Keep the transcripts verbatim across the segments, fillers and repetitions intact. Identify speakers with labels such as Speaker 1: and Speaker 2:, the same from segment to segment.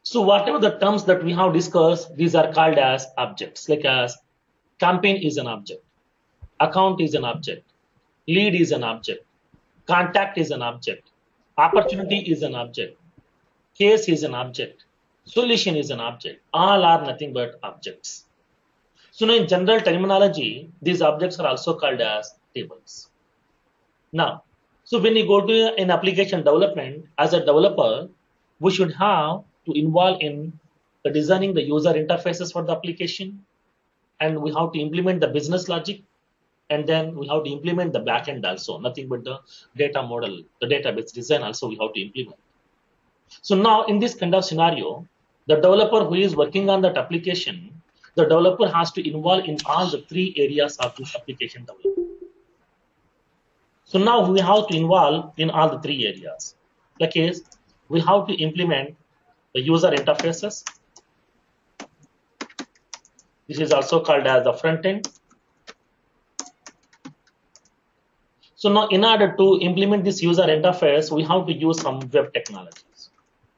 Speaker 1: So whatever the terms that we have discussed, these are called as objects, like as campaign is an object, account is an object, lead is an object, contact is an object, opportunity is an object, case is an object, solution is an object. All are nothing but objects. So now in general terminology, these objects are also called as tables. Now, so when you go to an application development, as a developer, we should have to involve in the designing the user interfaces for the application, and we have to implement the business logic, and then we have to implement the backend also, nothing but the data model, the database design also we have to implement. So now in this kind of scenario, the developer who is working on that application, the developer has to involve in all the three areas of this application development. So now we have to involve in all the three areas. Like is, we have to implement the user interfaces. This is also called as the front end. So now in order to implement this user interface, we have to use some web technologies.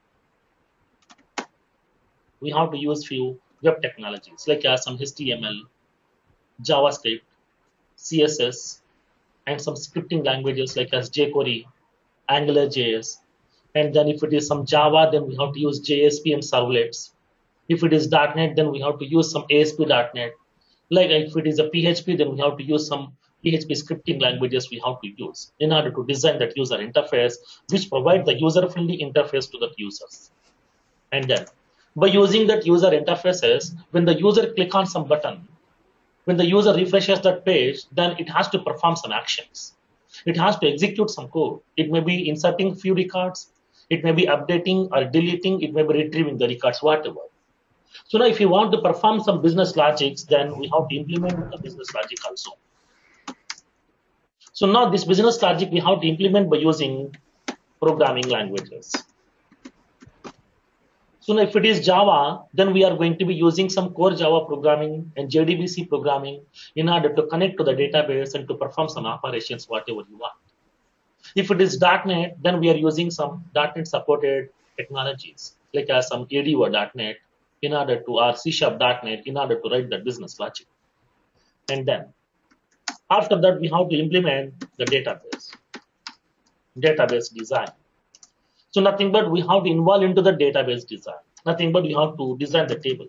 Speaker 1: We have to use few web technologies like uh, some H T M L, JavaScript, C S S, and some scripting languages like as jQuery, AngularJS. And then if it is some Java, then we have to use J S P and servlets. If it is .NET, then we have to use some A S P dot net. Like if it is a P H P, then we have to use some P H P scripting languages we have to use in order to design that user interface, which provide the user-friendly interface to the users. And then by using that user interfaces, when the user click on some button, when the user refreshes that page, then it has to perform some actions. It has to execute some code. It may be inserting few records. It may be updating or deleting. It may be retrieving the records, whatever. So now if you want to perform some business logics, then we have to implement the business logic also. So now this business logic we have to implement by using programming languages. So now if it is Java, then we are going to be using some core Java programming and J D B C programming in order to connect to the database and to perform some operations, whatever you want. If it is .NET, then we are using some .NET supported technologies like uh, some A D O dot net in order to, or C Sharp dot net in order to write the business logic. And then after that, we have to implement the database, database design. So nothing but we have to involve into the database design. Nothing but we have to design the tables.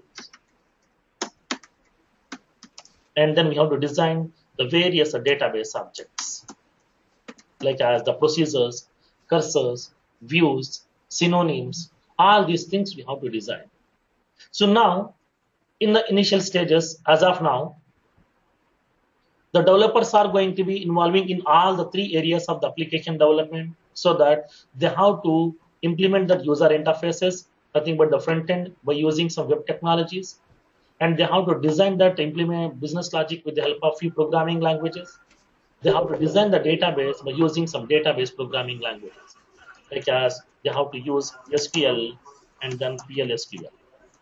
Speaker 1: And then we have to design the various database objects, like as the procedures, cursors, views, synonyms, all these things we have to design. So now, in the initial stages, as of now, the developers are going to be involving in all the three areas of the application development, so that they have to implement the user interfaces, nothing but the front end by using some web technologies, and they have to design that implement business logic with the help of few programming languages. They have to design the database by using some database programming languages, like as they have to use S Q L and then P L S Q L.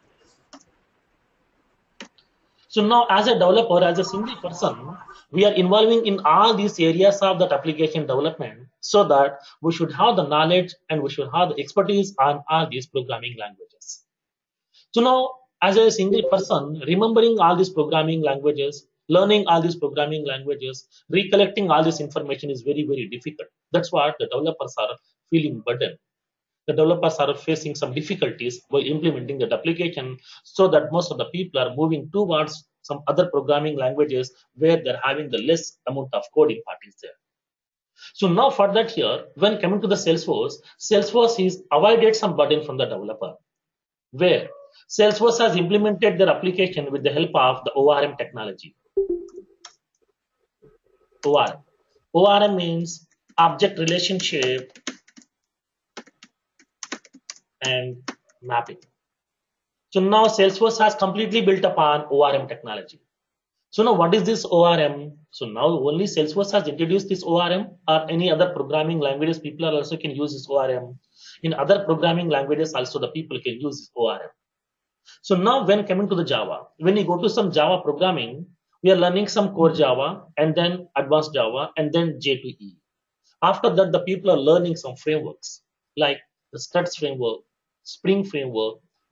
Speaker 1: So now as a developer, as a single person, we are involving in all these areas of that application development, so that we should have the knowledge and we should have the expertise on all these programming languages. So now as a single person, remembering all these programming languages, learning all these programming languages, recollecting all this information is very, very difficult. That's what the developers are feeling burden. The developers are facing some difficulties by implementing that application, so that most of the people are moving towards some other programming languages where they're having the less amount of coding part is there. So now for that here, when coming to the Salesforce, Salesforce is avoided some burden from the developer, where Salesforce has implemented their application with the help of the O R M technology. O R M. O R M means object relationship and mapping. So now Salesforce has completely built upon O R M technology. So now what is this O R M? So now only Salesforce has introduced this O R M, or any other programming languages people are also can use this O R M. In other programming languages also the people can use this O R M. So now when coming to the Java, when you go to some Java programming, we are learning some core Java and then advanced Java and then J two E. After that, the people are learning some frameworks like the Struts framework, Spring framework,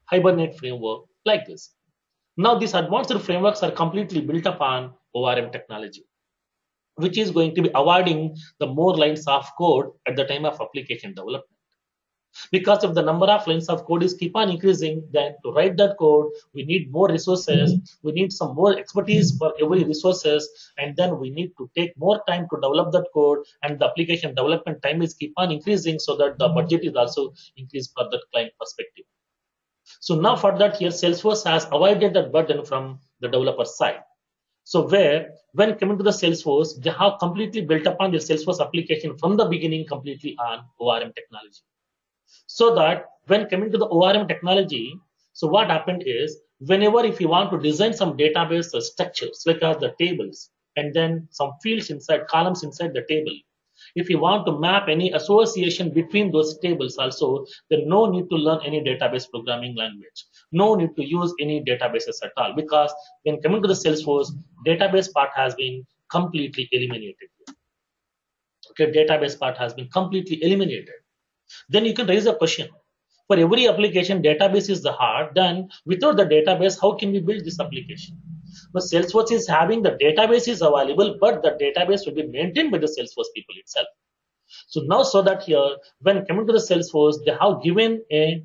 Speaker 1: Hibernate framework like this. Now these advanced frameworks are completely built upon O R M technology, which is going to be avoiding the more lines of code at the time of application development. Because if the number of lines of code is keep on increasing, then to write that code, we need more resources, we need some more expertise for every resources, and then we need to take more time to develop that code, and the application development time is keep on increasing so that the budget is also increased for that client perspective. So now for that here, Salesforce has avoided that burden from the developer side. So where when coming to the Salesforce, they have completely built upon their Salesforce application from the beginning completely on O R M technology. So that when coming to the O R M technology, so what happened is whenever if you want to design some database structures like as the tables and then some fields inside columns inside the table, if you want to map any association between those tables also, then no need to learn any database programming language. No need to use any databases at all because when coming to the Salesforce, database part has been completely eliminated. Okay, database part has been completely eliminated. Then you can raise a question. For every application, database is the heart. Then without the database, how can we build this application? But Salesforce is having the database is available, but the database will be maintained by the Salesforce people itself. So now, so that here, when coming to the Salesforce, they have given a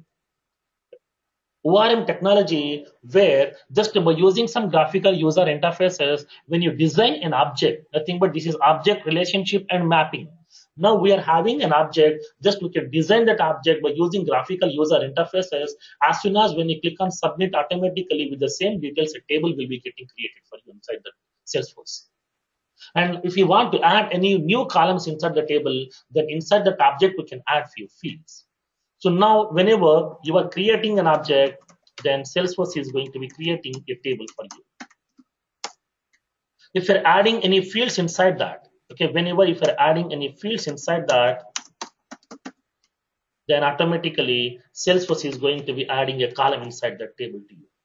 Speaker 1: O R M technology where just by using some graphical user interfaces, when you design an object, nothing but this is object relationship and mapping. Now we are having an object, just we can design that object by using graphical user interfaces. As soon as when you click on submit, automatically with the same details, a table will be getting created for you inside the Salesforce. And if you want to add any new columns inside the table, then inside that object, we can add few fields. So now whenever you are creating an object, then Salesforce is going to be creating a table for you. If you're adding any fields inside that, okay, whenever if you're adding any fields inside that, then automatically Salesforce is going to be adding a column inside that table to you.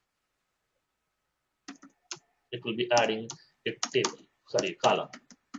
Speaker 1: It will be adding a table, sorry, column.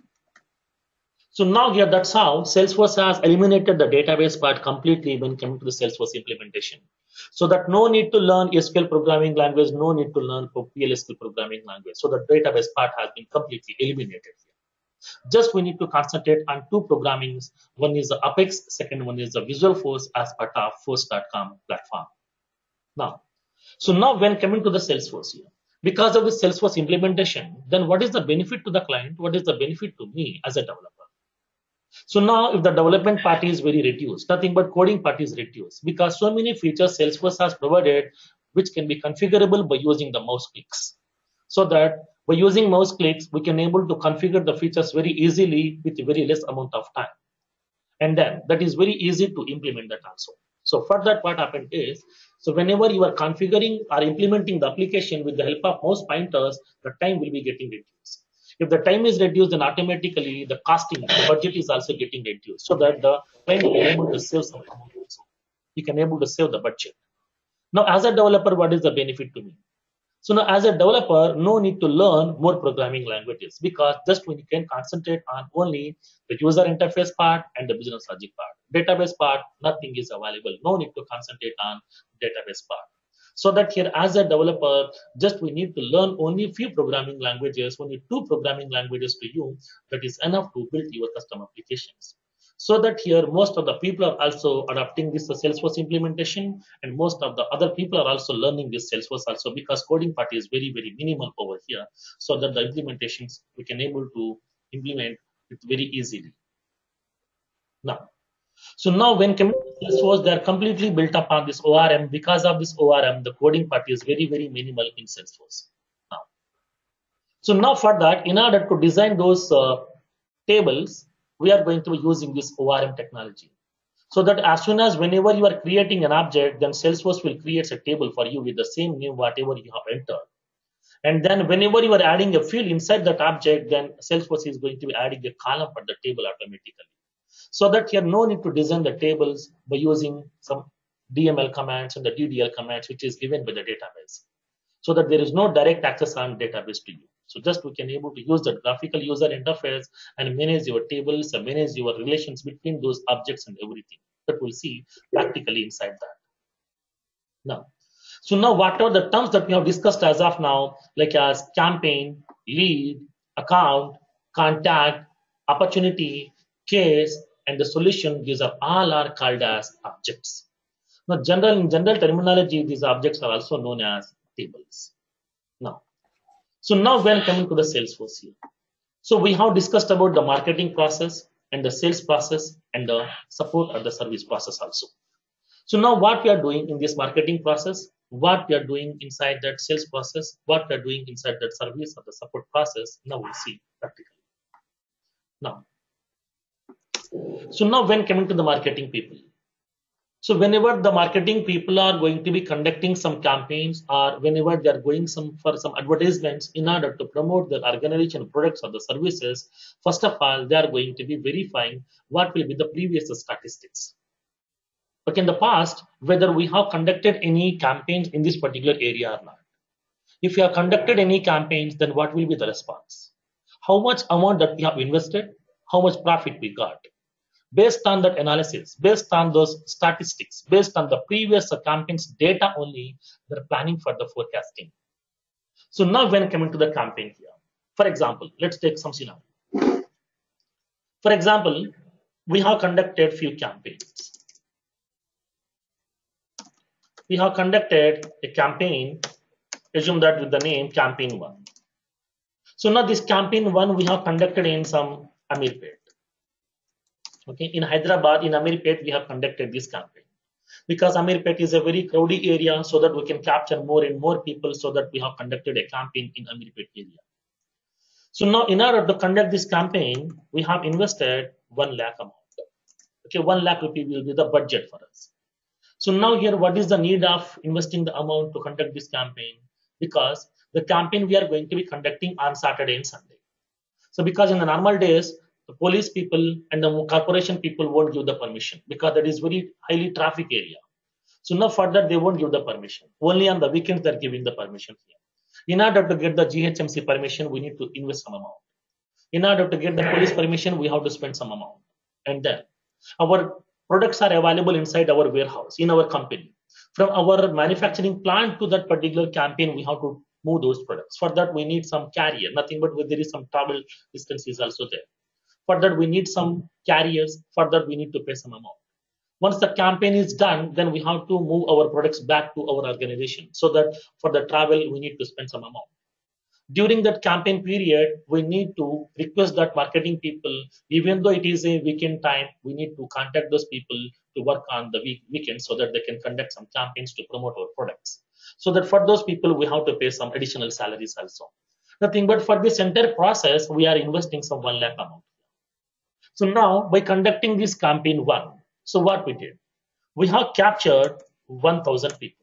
Speaker 1: So now here, that's how Salesforce has eliminated the database part completely when coming to the Salesforce implementation. So that no need to learn S Q L programming language, no need to learn P L S Q L programming language. So the database part has been completely eliminated here. Just we need to concentrate on two programmings. One is the Apex, second one is the Visualforce as part of Force dot com platform. Now, so now when coming to the Salesforce here, because of the Salesforce implementation, then what is the benefit to the client? What is the benefit to me as a developer? So now if the development part is very reduced, nothing but coding part is reduced because so many features Salesforce has provided which can be configurable by using the mouse clicks. So that by using mouse clicks, we can able to configure the features very easily with very less amount of time. And then that is very easy to implement that also. So for that, what happened is, so whenever you are configuring or implementing the application with the help of mouse pointers, the time will be getting reduced. If the time is reduced, then automatically the costing, the budget is also getting reduced, so that the client will be able to save some amount also. You can able to save the budget. Now, as a developer, what is the benefit to me? So now, as a developer, no need to learn more programming languages because just when you can concentrate on only the user interface part and the business logic part. Database part, nothing is available. No need to concentrate on database part. So that here, as a developer, just we need to learn only few programming languages, only two programming languages to you. That is enough to build your custom applications. So that here, most of the people are also adopting this Salesforce implementation, and most of the other people are also learning this Salesforce also because coding part is very, very minimal over here. So that the implementations we can able to implement it very easily. Now, so now when coming to Salesforce, they are completely built upon this O R M. Because of this O R M, the coding part is very, very minimal in Salesforce. Now, so now for that, in order to design those uh, tables, we are going to be using this O R M technology. So that as soon as whenever you are creating an object, then Salesforce will create a table for you with the same name, whatever you have entered. And then whenever you are adding a field inside that object, then Salesforce is going to be adding a column for the table automatically. So that here no need to design the tables by using some D M L commands and the D D L commands, which is given by the database. So that there is no direct access on database to you. So just we can able to use the graphical user interface and manage your tables and manage your relations between those objects and everything that we'll see practically inside that. Now, so now whatever the terms that we have discussed as of now, like as campaign, lead, account, contact, opportunity, case, and the solution, these are all are called as objects. Now, general in general terminology, these objects are also known as tables. Now, so now when coming to the Salesforce here, so we have discussed about the marketing process and the sales process and the support or the service process also. So now what we are doing in this marketing process, what we are doing inside that sales process, what we are doing inside that service or the support process, now we'll see practically. Now, so now when coming to the marketing people, so whenever the marketing people are going to be conducting some campaigns or whenever they are going some for some advertisements in order to promote their organization products or the services, first of all, they are going to be verifying what will be the previous statistics. Okay, in the past, whether we have conducted any campaigns in this particular area or not. If you have conducted any campaigns, then what will be the response? How much amount that we have invested? How much profit we got? Based on that analysis, based on those statistics, based on the previous campaigns data only, they're planning for the forecasting. So now when coming to the campaign here, for example, let's take some scenario. For example, we have conducted few campaigns. We have conducted a campaign, assume that with the name campaign one. So now this campaign one we have conducted in some Amirpet. Okay, in Hyderabad, in Amirpet, we have conducted this campaign because Amirpet is a very crowded area, so that we can capture more and more people, so that we have conducted a campaign in Amirpet area. So now, in order to conduct this campaign, we have invested one lakh amount. Okay, one lakh rupee will be the budget for us. So now here, what is the need of investing the amount to conduct this campaign? Because the campaign we are going to be conducting on Saturday and Sunday. So because in the normal days, the police people and the corporation people won't give the permission because that is very highly traffic area. So now for that, they won't give the permission. Only on the weekends they're giving the permission here. In order to get the G H M C permission, we need to invest some amount. In order to get the police permission, we have to spend some amount. And then our products are available inside our warehouse, in our company. From our manufacturing plant to that particular campaign, we have to move those products. For that, we need some carrier, nothing but there is some travel distance is also there. For that, we need some carriers. For that, we need to pay some amount. Once the campaign is done, then we have to move our products back to our organization. So that for the travel, we need to spend some amount. During that campaign period, we need to request that marketing people, even though it is a weekend time, we need to contact those people to work on the week, weekend so that they can conduct some campaigns to promote our products. So that for those people, we have to pay some additional salaries also. Nothing but for this entire process, we are investing some one lakh amount. So now by conducting this campaign one, so what we did, we have captured one thousand people.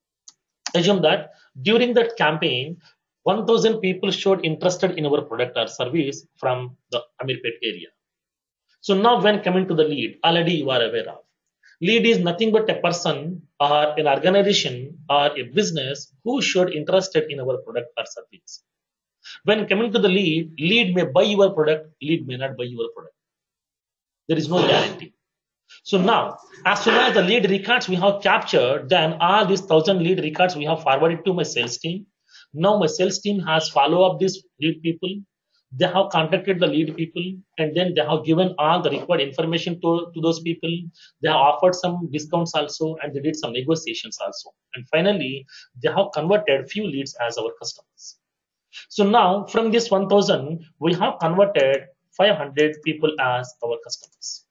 Speaker 1: Assume that during that campaign, one thousand people showed interested in our product or service from the Amirpet area. So now when coming to the lead, already you are aware of. Lead is nothing but a person or an organization or a business who showed interested in our product or service. When coming to the lead, lead may buy your product, lead may not buy your product. There is no guarantee. So now, as soon as the lead records we have captured, then all these thousand lead records we have forwarded to my sales team. Now my sales team has follow up these lead people. They have contacted the lead people, and then they have given all the required information to, to those people. They have offered some discounts also, and they did some negotiations also. And finally, they have converted few leads as our customers. So now from this one thousand, we have converted five hundred people as our customers.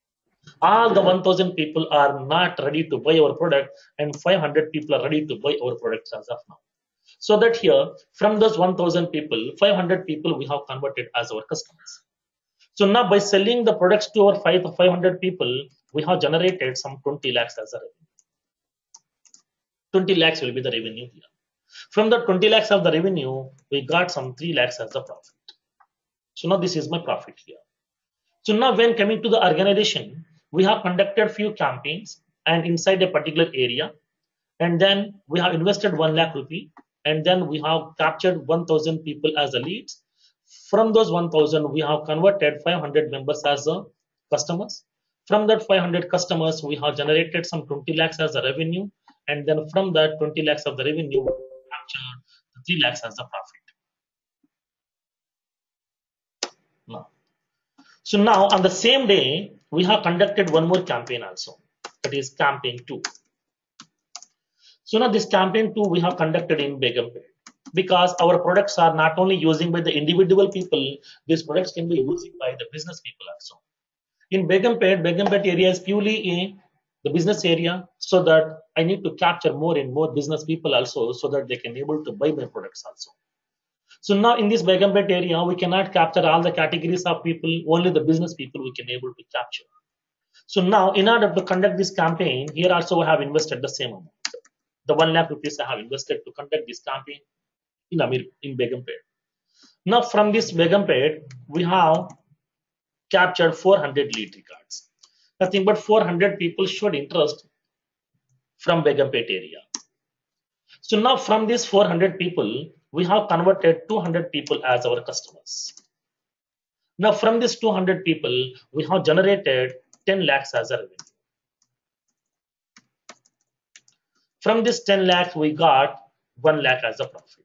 Speaker 1: All the one thousand people are not ready to buy our product, and five hundred people are ready to buy our products as of now. So that here, from those one thousand people, five hundred people we have converted as our customers. So now by selling the products to our five hundred people, we have generated some twenty lakhs as a revenue. twenty lakhs will be the revenue here. From the twenty lakhs of the revenue, we got some three lakhs as the profit. So now this is my profit here. So now when coming to the organization, we have conducted few campaigns and inside a particular area, and then we have invested one lakh rupee, and then we have captured one thousand people as the leads. From those one thousand, we have converted five hundred members as the customers. From that five hundred customers, we have generated some twenty lakhs as a revenue, and then from that twenty lakhs of the revenue, we capture the three lakhs as the profit. Now, so now on the same day, we have conducted one more campaign also, that is campaign two. So now this campaign two we have conducted in Begumpet, because our products are not only using by the individual people, these products can be used by the business people also. In Begumpet, Begumpet area is purely in the business area, so that I need to capture more and more business people also, so that they can able to buy my products also. So now in this Begumpet area, we cannot capture all the categories of people, only the business people we can able to capture. So now in order to conduct this campaign, here also I have invested the same amount. The one lakh rupees I have invested to conduct this campaign in Amir, in Begumpet. Now from this Begumpet, we have captured four hundred lead records. Nothing but four hundred people showed interest from Begumpet area. So now from these four hundred people, we have converted two hundred people as our customers. Now from these two hundred people, we have generated ten lakhs as a revenue. From this ten lakhs, we got one lakh as a profit.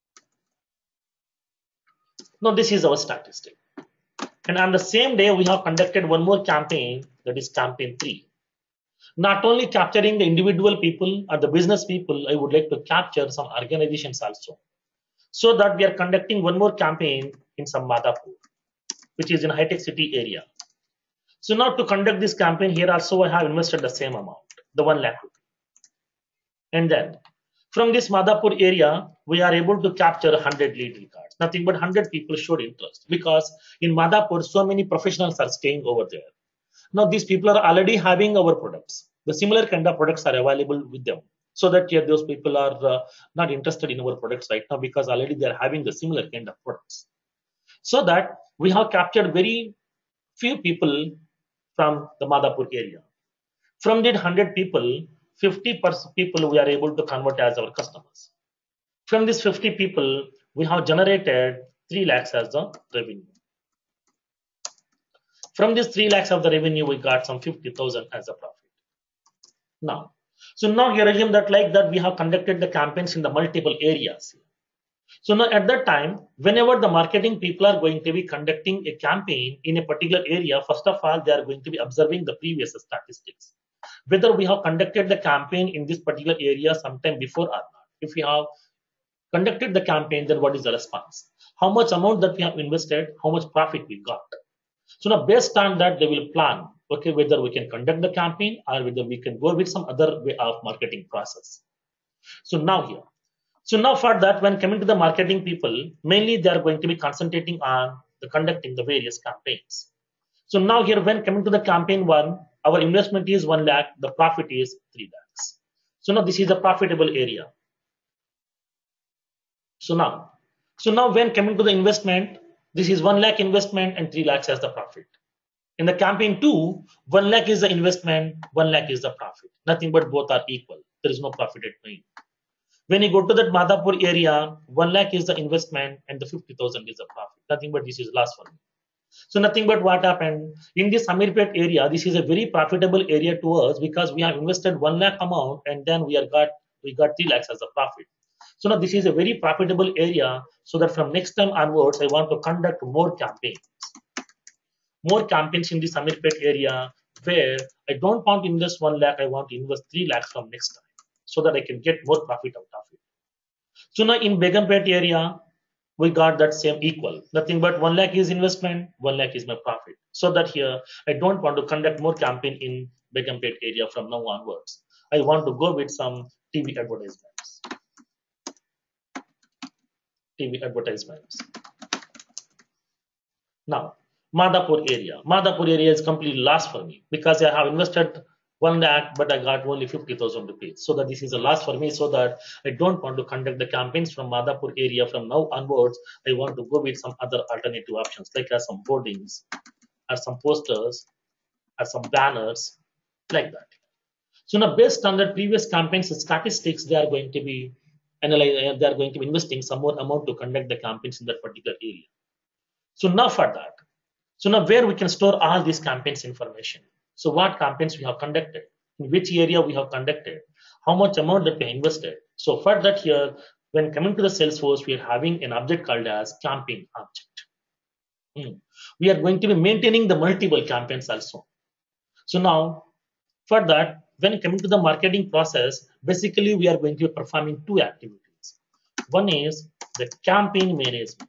Speaker 1: Now this is our statistic. And on the same day, we have conducted one more campaign, that is campaign three. Not only capturing the individual people or the business people, I would like to capture some organizations also. So that we are conducting one more campaign in some Madhapur, which is in high-tech city area. So now to conduct this campaign here also I have invested the same amount, the one lakh rupee. And then from this Madhapur area, we are able to capture one hundred lead records. Nothing but one hundred people showed interest, because in Madhapur, so many professionals are staying over there. Now these people are already having our products. The similar kind of products are available with them. So that here those people are uh, not interested in our products right now, because already they are having the similar kind of products. So that we have captured very few people from the Madhapur area. From that one hundred people, fifty percent people we are able to convert as our customers. From these fifty people, we have generated three lakhs as the revenue. From this three lakhs of the revenue, we got some fifty thousand as a profit. Now, so now here assume that like that we have conducted the campaigns in the multiple areas. So now at that time, whenever the marketing people are going to be conducting a campaign in a particular area, first of all, they are going to be observing the previous statistics. Whether we have conducted the campaign in this particular area sometime before or not. If we have conducted the campaign, then what is the response? How much amount that we have invested, how much profit we got. So now based on that, they will plan, okay, whether we can conduct the campaign or whether we can go with some other way of marketing process. So now here, so now for that, when coming to the marketing people, mainly they are going to be concentrating on the conducting the various campaigns. So now here, when coming to the campaign one, our investment is one lakh, the profit is three lakhs. So now this is a profitable area. So now, so now when coming to the investment, this is one lakh investment and three lakhs as the profit. In the campaign two, one lakh is the investment, one lakh is the profit. Nothing but both are equal. There is no profit at main. When you go to that Madhapur area, one lakh is the investment and the fifty thousand is the profit. Nothing but this is last one. So nothing but what happened in this Amirpet area, this is a very profitable area to us, because we have invested one lakh amount and then we are got we got three lakhs as a profit. So now this is a very profitable area, so that from next time onwards, I want to conduct more campaigns. More campaigns in this Amirpet area, where I don't want to invest one lakh, I want to invest three lakhs from next time, so that I can get more profit out of it. So now in Begumpet area, we got that same equal. Nothing but one lakh is investment, one lakh is my profit. So that here, I don't want to conduct more campaign in Begumpet area from now onwards. I want to go with some T V advertisements. T V advertisements. Now, Madhapur area. Madhapur area is completely lost for me, because I have invested one lakh, but I got only fifty thousand rupees. So that this is a loss for me, so that I don't want to conduct the campaigns from Madhapur area from now onwards. I want to go with some other alternative options, like uh, some boardings, or some posters, or some banners, like that. So now based on the previous campaigns statistics, they are going to be analyzing, they are going to be investing some more amount to conduct the campaigns in that particular area. So now for that, so now where we can store all these campaigns information. So what campaigns we have conducted, in which area we have conducted, how much amount that we invested. So for that here, when coming to the Salesforce, we are having an object called as campaign object. Hmm. We are going to be maintaining the multiple campaigns also. So now for that, when coming to the marketing process, basically we are going to be performing two activities. One is the campaign management.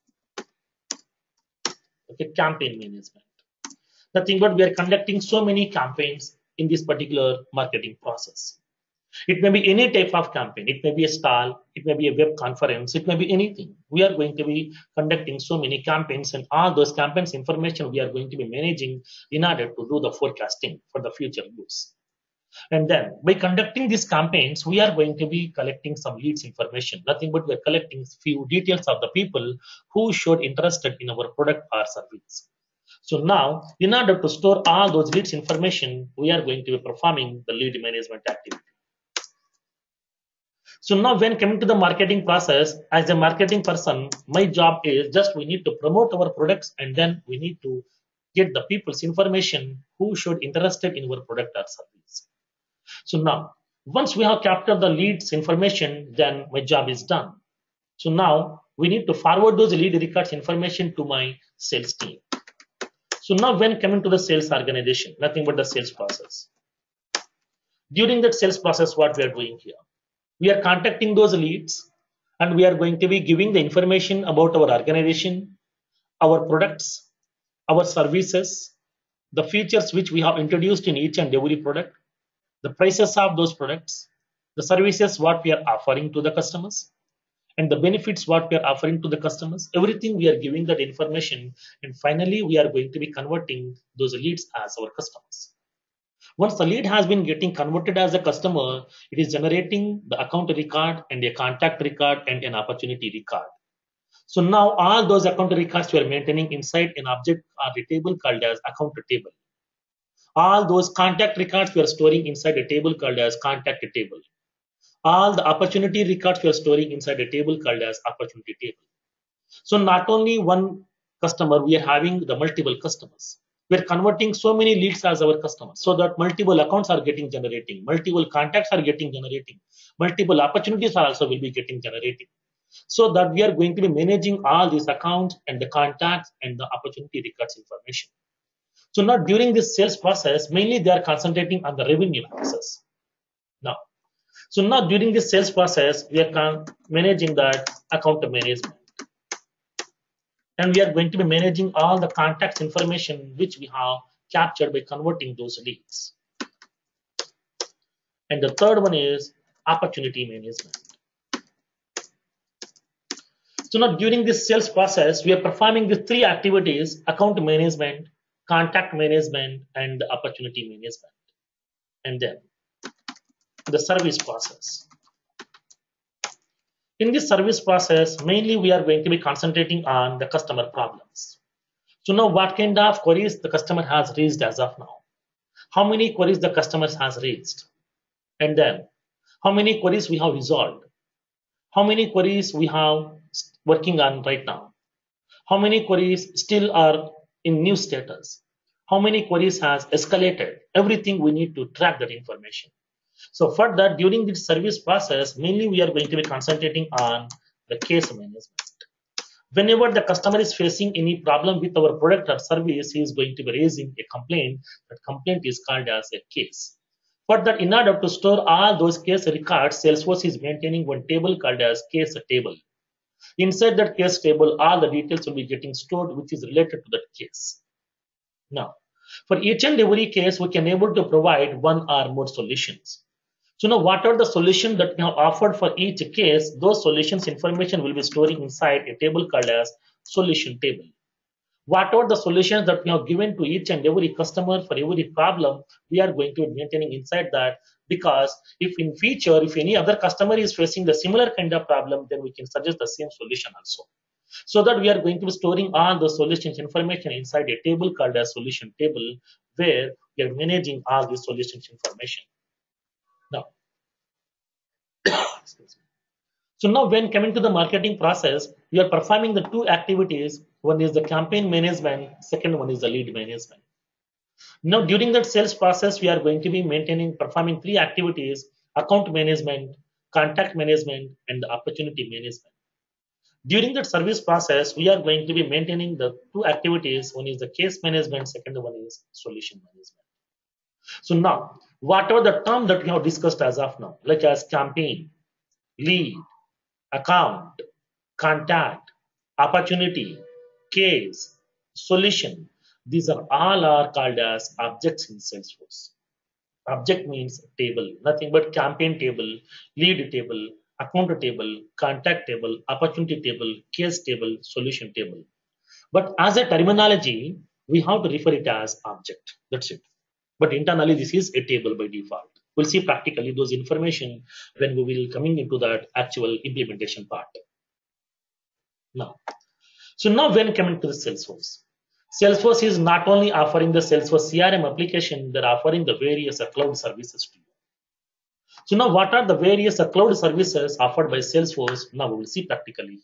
Speaker 1: Okay, campaign management. Nothing but we are conducting so many campaigns in this particular marketing process. It may be any type of campaign. It may be a stall. It may be a web conference. It may be anything. We are going to be conducting so many campaigns, and all those campaigns information we are going to be managing in order to do the forecasting for the future use. And then by conducting these campaigns, we are going to be collecting some leads information. Nothing but we are collecting few details of the people who showed interested in our product or service. So now, in order to store all those leads information, we are going to be performing the lead management activity. So now when coming to the marketing process, as a marketing person, my job is just we need to promote our products, and then we need to get the people's information who should interested in our product or service. So now, once we have captured the leads information, then my job is done. So now we need to forward those lead records information to my sales team. So now when coming to the sales organization, nothing but the sales process. During that sales process, what we are doing here? We are contacting those leads, and we are going to be giving the information about our organization, our products, our services, the features which we have introduced in each and every product, the prices of those products, the services what we are offering to the customers, and the benefits what we are offering to the customers. Everything we are giving that information, and finally we are going to be converting those leads as our customers. Once the lead has been getting converted as a customer, it is generating the account record and a contact record and an opportunity record. So now all those account records we are maintaining inside an object or a table called as account table. All those contact records we are storing inside a table called as contact table. All the opportunity records we are storing inside a table called as opportunity table. So not only one customer, we are having the multiple customers. We are converting so many leads as our customers, so that multiple accounts are getting generating, multiple contacts are getting generating, multiple opportunities are also will be getting generating. So that we are going to be managing all these accounts and the contacts and the opportunity records information. So now during this sales process, mainly they are concentrating on the revenue process. Now, so now during this sales process, we are managing that account management. And we are going to be managing all the contacts information which we have captured by converting those leads. And the third one is opportunity management. So now during this sales process, we are performing the three activities: account management, contact management, and the opportunity management. And then the service process. In this service process, mainly we are going to be concentrating on the customer problems. So now what kind of queries the customer has raised as of now? How many queries the customer has raised? And then how many queries we have resolved? How many queries we have working on right now? How many queries still are in new status? How many queries has escalated? Everything we need to track that information. So for that, during this service process, mainly we are going to be concentrating on the case management. Whenever the customer is facing any problem with our product or service, he is going to be raising a complaint. That complaint is called as a case. For that, in order to store all those case records, Salesforce is maintaining one table called as case table. Inside that case table, all the details will be getting stored which is related to that case. Now, for each and every case, we can able to provide one or more solutions. So now what are the solutions that we have offered for each case? Those solutions information will be storing inside a table called as solution table. What are the solutions that we have given to each and every customer for every problem, we are going to be maintaining inside that, because if in future, if any other customer is facing the similar kind of problem, then we can suggest the same solution also. So that we are going to be storing all the solutions information inside a table called as solution table, where we are managing all the solutions information. Now, so now when coming to the marketing process, we are performing the two activities. One is the campaign management, second one is the lead management. Now during that sales process, we are going to be maintaining, performing three activities. account management, contact management, and the opportunity management. During that service process, we are going to be maintaining the two activities. One is the case management, second one is solution management. So now, whatever the term that we have discussed as of now, like as campaign, lead, account, contact, opportunity, case, solution, these are all are called as objects in Salesforce. Object means table, nothing but campaign table, lead table, account table, contact table, opportunity table, case table, solution table. But as a terminology, we have to refer it as object. That's it. But internally, this is a table by default. We'll see practically those information when we will coming into that actual implementation part. Now, so now when coming to the Salesforce, Salesforce is not only offering the Salesforce C R M application, they're offering the various uh, cloud services to you. So now what are the various uh, cloud services offered by Salesforce? Now we will see practically.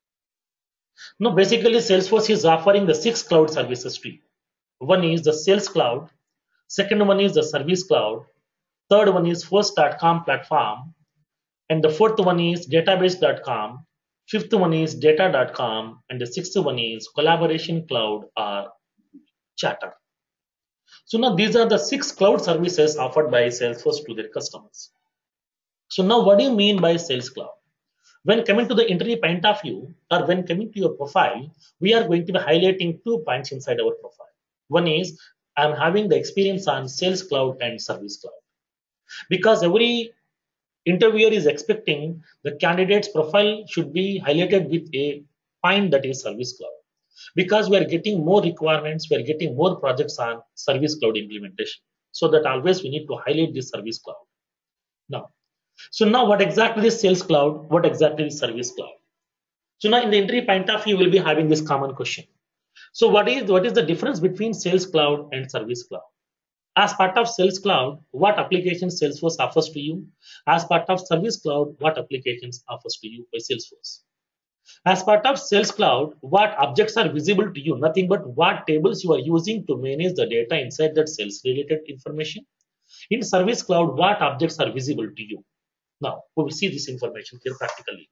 Speaker 1: Now basically Salesforce is offering the six cloud services to you. One is the Sales Cloud, second one is the Service Cloud, third one is Force dot com platform, and the fourth one is database dot com, fifth one is data dot com, and the sixth one is collaboration cloud or chatter. So now these are the six cloud services offered by Salesforce to their customers. So now what do you mean by Sales Cloud? When coming to the interview point of view, or when coming to your profile, we are going to be highlighting two points inside our profile. One is I'm having the experience on Sales Cloud and Service Cloud. Because every interviewer is expecting the candidate's profile should be highlighted with a point that is Service Cloud. Because we are getting more requirements, we are getting more projects on Service Cloud implementation. So that always we need to highlight this Service Cloud. Now, so now what exactly is Sales Cloud? What exactly is Service Cloud? So now in the interview point of view, we will be having this common question. So what is, what is the difference between Sales Cloud and Service Cloud? As part of Sales Cloud, what applications Salesforce offers to you? As part of Service Cloud, what applications offers to you by Salesforce? As part of Sales Cloud, what objects are visible to you? Nothing but what tables you are using to manage the data inside that sales related information. In Service Cloud, what objects are visible to you? Now, we will see this information here practically.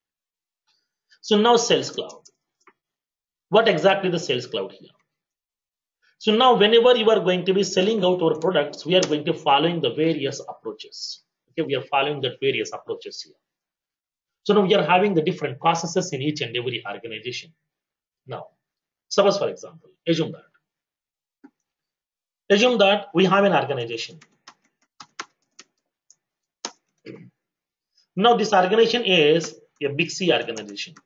Speaker 1: So now Sales Cloud. What exactly the Sales Cloud here? So now whenever you are going to be selling out our products, we are going to following the various approaches. Okay, we are following the various approaches here. So now we are having the different processes in each and every organization. Now, suppose for example, assume that. Assume that we have an organization. Now this organization is a big C organization.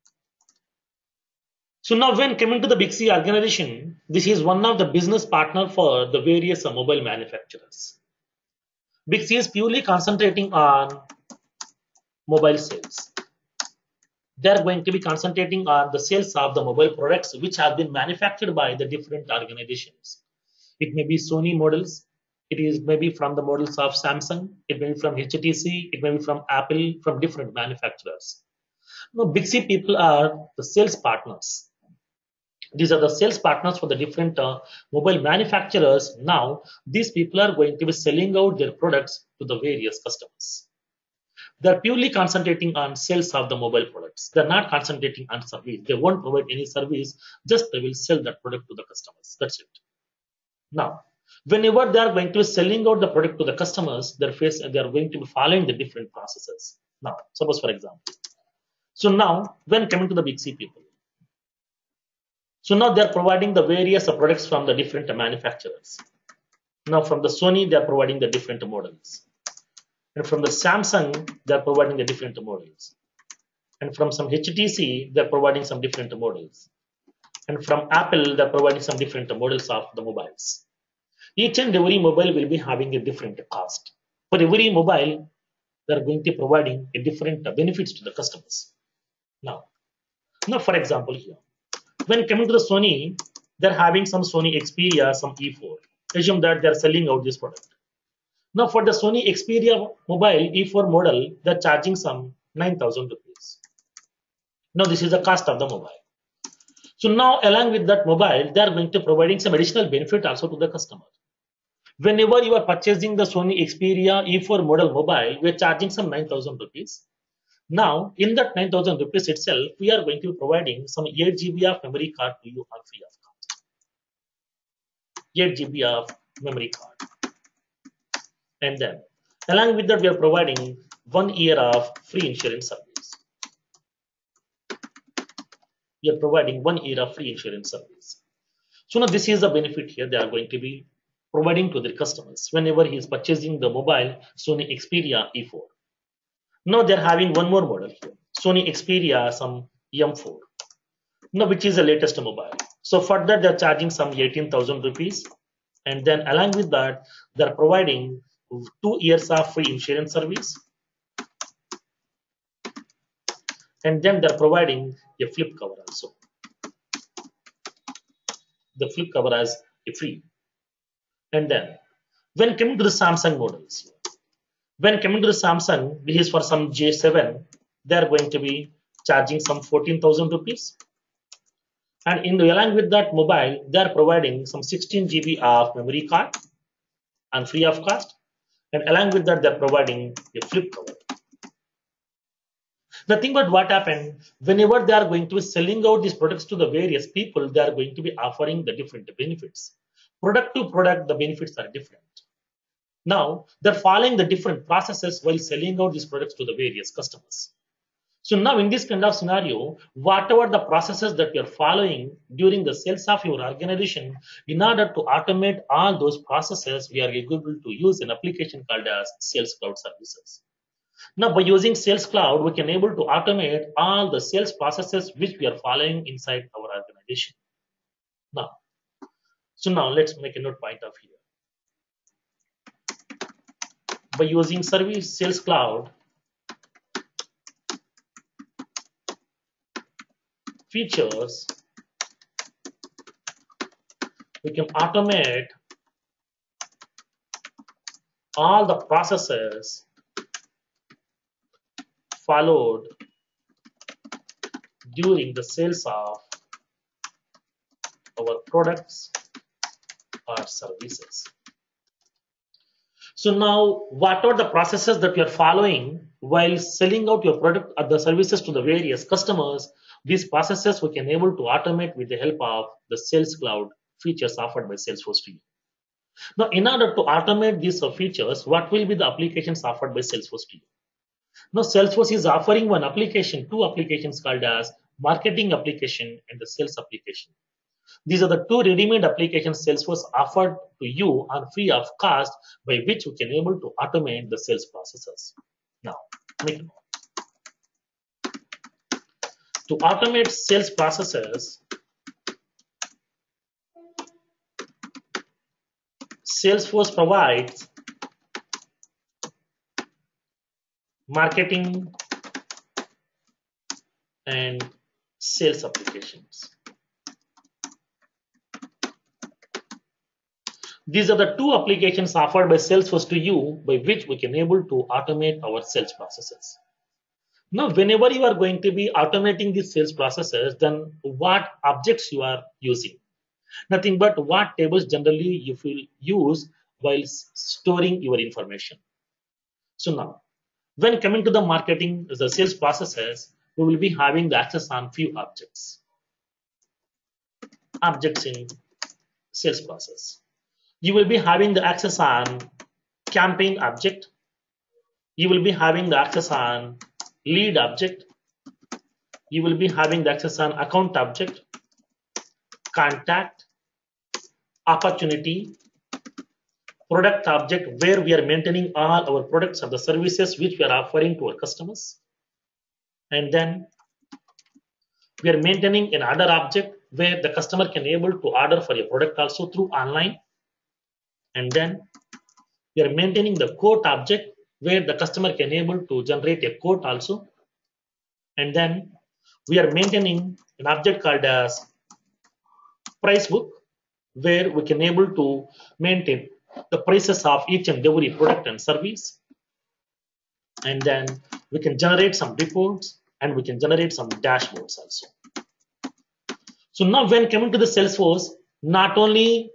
Speaker 1: So now when coming to the big C organization, this is one of the business partner for the various mobile manufacturers. Big C is purely concentrating on mobile sales. They are going to be concentrating on the sales of the mobile products which have been manufactured by the different organizations. It may be Sony models, it is maybe from the models of Samsung, it may be from H T C, it may be from Apple, from different manufacturers. Now, Big C people are the sales partners. These are the sales partners for the different uh, mobile manufacturers. Now, these people are going to be selling out their products to the various customers. They're purely concentrating on sales of the mobile products. They're not concentrating on service. They won't provide any service, just they will sell that product to the customers. That's it. Now, whenever they are going to be selling out the product to the customers, they're face, they are going to be following the different processes. Now, suppose for example. So now, when coming to the Big C people, so now they are providing the various products from the different manufacturers. Now from the Sony, they are providing the different models. And from the Samsung, they are providing the different models. And from some H T C, they are providing some different models. And from Apple, they are providing some different models of the mobiles. Each and every mobile will be having a different cost. For every mobile, they are going to be providing a different benefits to the customers. Now, now for example here, when coming to the Sony, they're having some Sony Xperia, some E four. Assume that they're selling out this product. Now for the Sony Xperia mobile E four model, they're charging some nine thousand rupees. Now this is the cost of the mobile. So now along with that mobile, they are going to providing some additional benefit also to the customer. Whenever you are purchasing the Sony Xperia E four model mobile, we are charging some nine thousand rupees. Now, in that nine thousand rupees itself, we are going to be providing some eight G B of memory card to you on free of cost. eight G B of memory card. And then, along with that, we are providing one year of free insurance service. We are providing one year of free insurance service. So now this is the benefit here they are going to be providing to their customers whenever he is purchasing the mobile Sony Xperia E four. Now they're having one more model here, Sony Xperia some M four. Now which is the latest mobile. So for that they're charging some eighteen thousand rupees, and then along with that they're providing two years of free insurance service, and then they're providing a flip cover also. The flip cover as a free. And then when coming to the Samsung models, when coming to the Samsung, this is for some J seven, they're going to be charging some fourteen thousand rupees. And in the, along with that mobile, they're providing some sixteen G B of memory card and free of cost. And along with that, they're providing a flip cover. The thing about what happened, whenever they are going to be selling out these products to the various people, they are going to be offering the different benefits. Product to product, the benefits are different. Now, they're following the different processes while selling out these products to the various customers. So now in this kind of scenario, whatever the processes that you're following during the sales of your organization, in order to automate all those processes, we are able to use an application called as Sales Cloud Services. Now, by using Sales Cloud, we can able to automate all the sales processes which we are following inside our organization. Now, so now let's make a note point of here. By using Service Sales Cloud features, we can automate all the processes followed during the sales of our products or services. So now, what are the processes that we are following while selling out your product or the services to the various customers? These processes we can able to automate with the help of the Sales Cloud features offered by Salesforce to you. Now, in order to automate these features, what will be the applications offered by Salesforce to you? Now, Salesforce is offering one application, two applications called as marketing application and the sales application. These are the two ready-made applications Salesforce offered to you on free of cost, by which we can able to automate the sales processes. Now, make note. To automate sales processes, Salesforce provides marketing and sales applications. These are the two applications offered by Salesforce to you, by which we can able to automate our sales processes. Now, whenever you are going to be automating these sales processes, then what objects you are using? Nothing but what tables generally you will use while storing your information. So now, when coming to the marketing, the sales processes, we will be having the access on few objects. Objects in sales process. You will be having the access on campaign object. You will be having the access on lead object. You will be having the access on account object, contact, opportunity, product object, where we are maintaining all our products or the services which we are offering to our customers. And then we are maintaining an order object where the customer can able to order for a product also through online. And then we are maintaining the quote object where the customer can able to generate a quote also. And then we are maintaining an object called as price book, where we can able to maintain the prices of each and every product and service. And then we can generate some reports and we can generate some dashboards also. So now when coming to the Salesforce, not only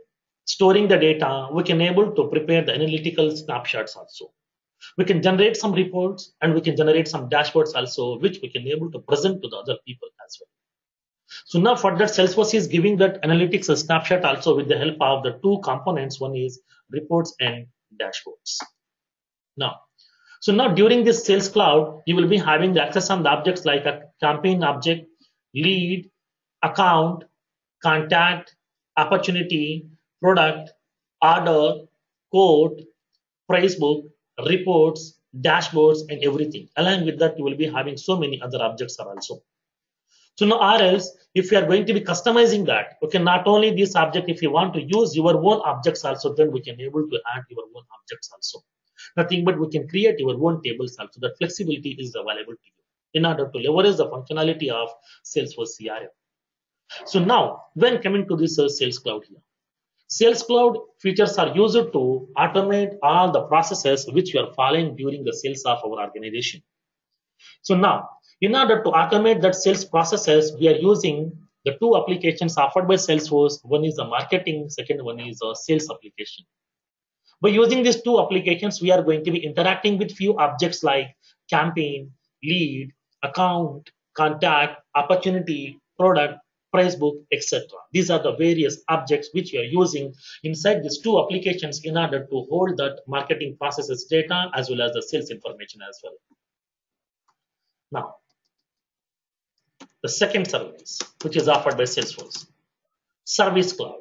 Speaker 1: storing the data, we can able to prepare the analytical snapshots also. We can generate some reports and we can generate some dashboards also, which we can able to present to the other people as well. So now for that, Salesforce is giving that analytics snapshot also with the help of the two components. One is reports and dashboards. Now, so now during this Sales Cloud, you will be having the access on the objects like a campaign object, lead, account, contact, opportunity, product, order, quote, price book, reports, dashboards, and everything. Along with that, you will be having so many other objects are also. So now, or else, if you are going to be customizing that, okay, not only this object, if you want to use your own objects also, then we can able to add your own objects also. Nothing but we can create your own tables also. That flexibility is available to you in order to leverage the functionality of Salesforce C R M. So now, when coming to this uh, Sales Cloud here, Sales Cloud features are used to automate all the processes which you are following during the sales of our organization. So now, in order to automate that sales processes, we are using the two applications offered by Salesforce. One is the marketing, second one is a sales application. By using these two applications, we are going to be interacting with few objects like campaign, lead, account, contact, opportunity, product, price book, et cetera. These are the various objects which we are using inside these two applications in order to hold that marketing processes data as well as the sales information as well. Now, the second service which is offered by Salesforce, Service Cloud.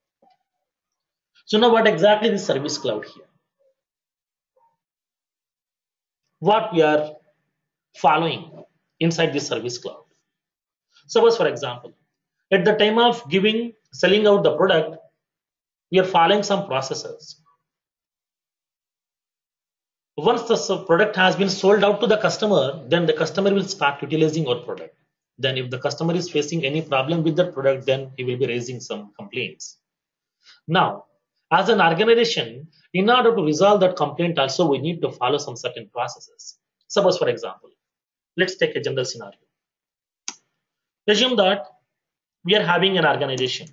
Speaker 1: So now what exactly is Service Cloud here? What we are following inside this Service Cloud. Suppose for example, at the time of giving, selling out the product, we are following some processes. Once the product has been sold out to the customer, then the customer will start utilizing our product. Then if the customer is facing any problem with the product, then he will be raising some complaints. Now, as an organization, in order to resolve that complaint also, we need to follow some certain processes. Suppose for example, let's take a general scenario. Assume that we are having an organization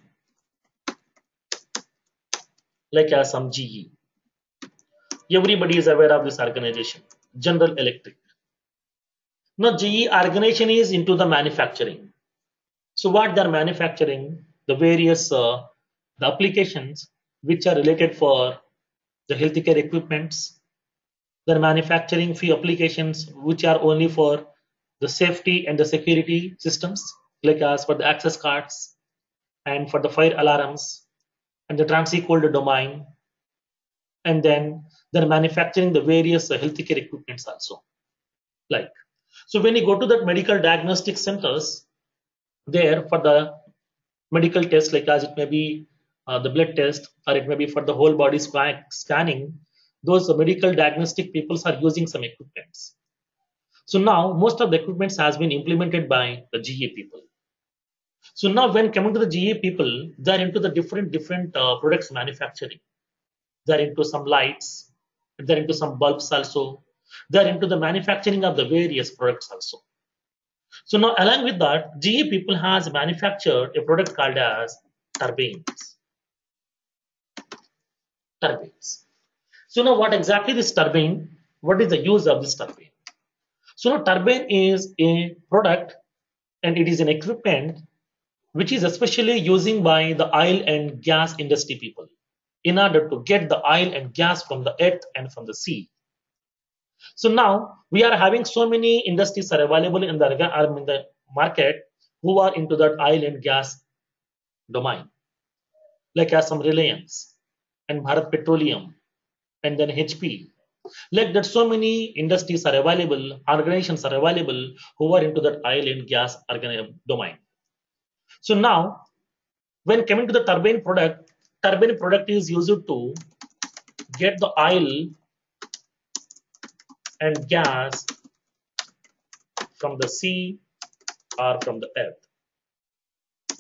Speaker 1: like as some G E. Everybody is aware of this organization, General Electric. Now G E organization is into the manufacturing. So what they're manufacturing, the various uh, the applications which are related for the healthcare equipments. They're manufacturing few applications which are only for the safety and the security systems, like as for the access cards and for the fire alarms and the transit-code domain. And then they're manufacturing the various uh, healthcare equipments also. Like, so when you go to the medical diagnostic centers, there for the medical test, like as it may be uh, the blood test, or it may be for the whole body scanning, those uh, medical diagnostic people are using some equipments. So now most of the equipments has been implemented by the G E people. So now when coming to the G E people, they're into the different different uh, products manufacturing. They're into some lights, they're into some bulbs also, they're into the manufacturing of the various products also. So now along with that, G E people has manufactured a product called as turbines. Turbines. So now what exactly this turbine, what is the use of this turbine? So now turbine is a product and it is an equipment which is especially using by the oil and gas industry people in order to get the oil and gas from the earth and from the sea. So now we are having so many industries are available in the, in the market who are into that oil and gas domain, like as some Reliance and Bharat Petroleum and then H P. Like that, so many industries are available, organizations are available who are into that oil and gas domain. So now, when coming to the turbine product, turbine product is used to get the oil and gas from the sea or from the earth.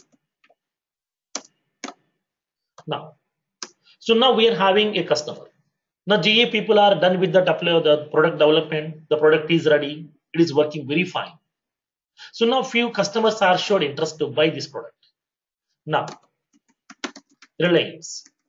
Speaker 1: Now, so now we are having a customer. Now G E people are done with the, the product development. The product is ready. It is working very fine. So now few customers are showed interest to buy this product. Now, Reliance.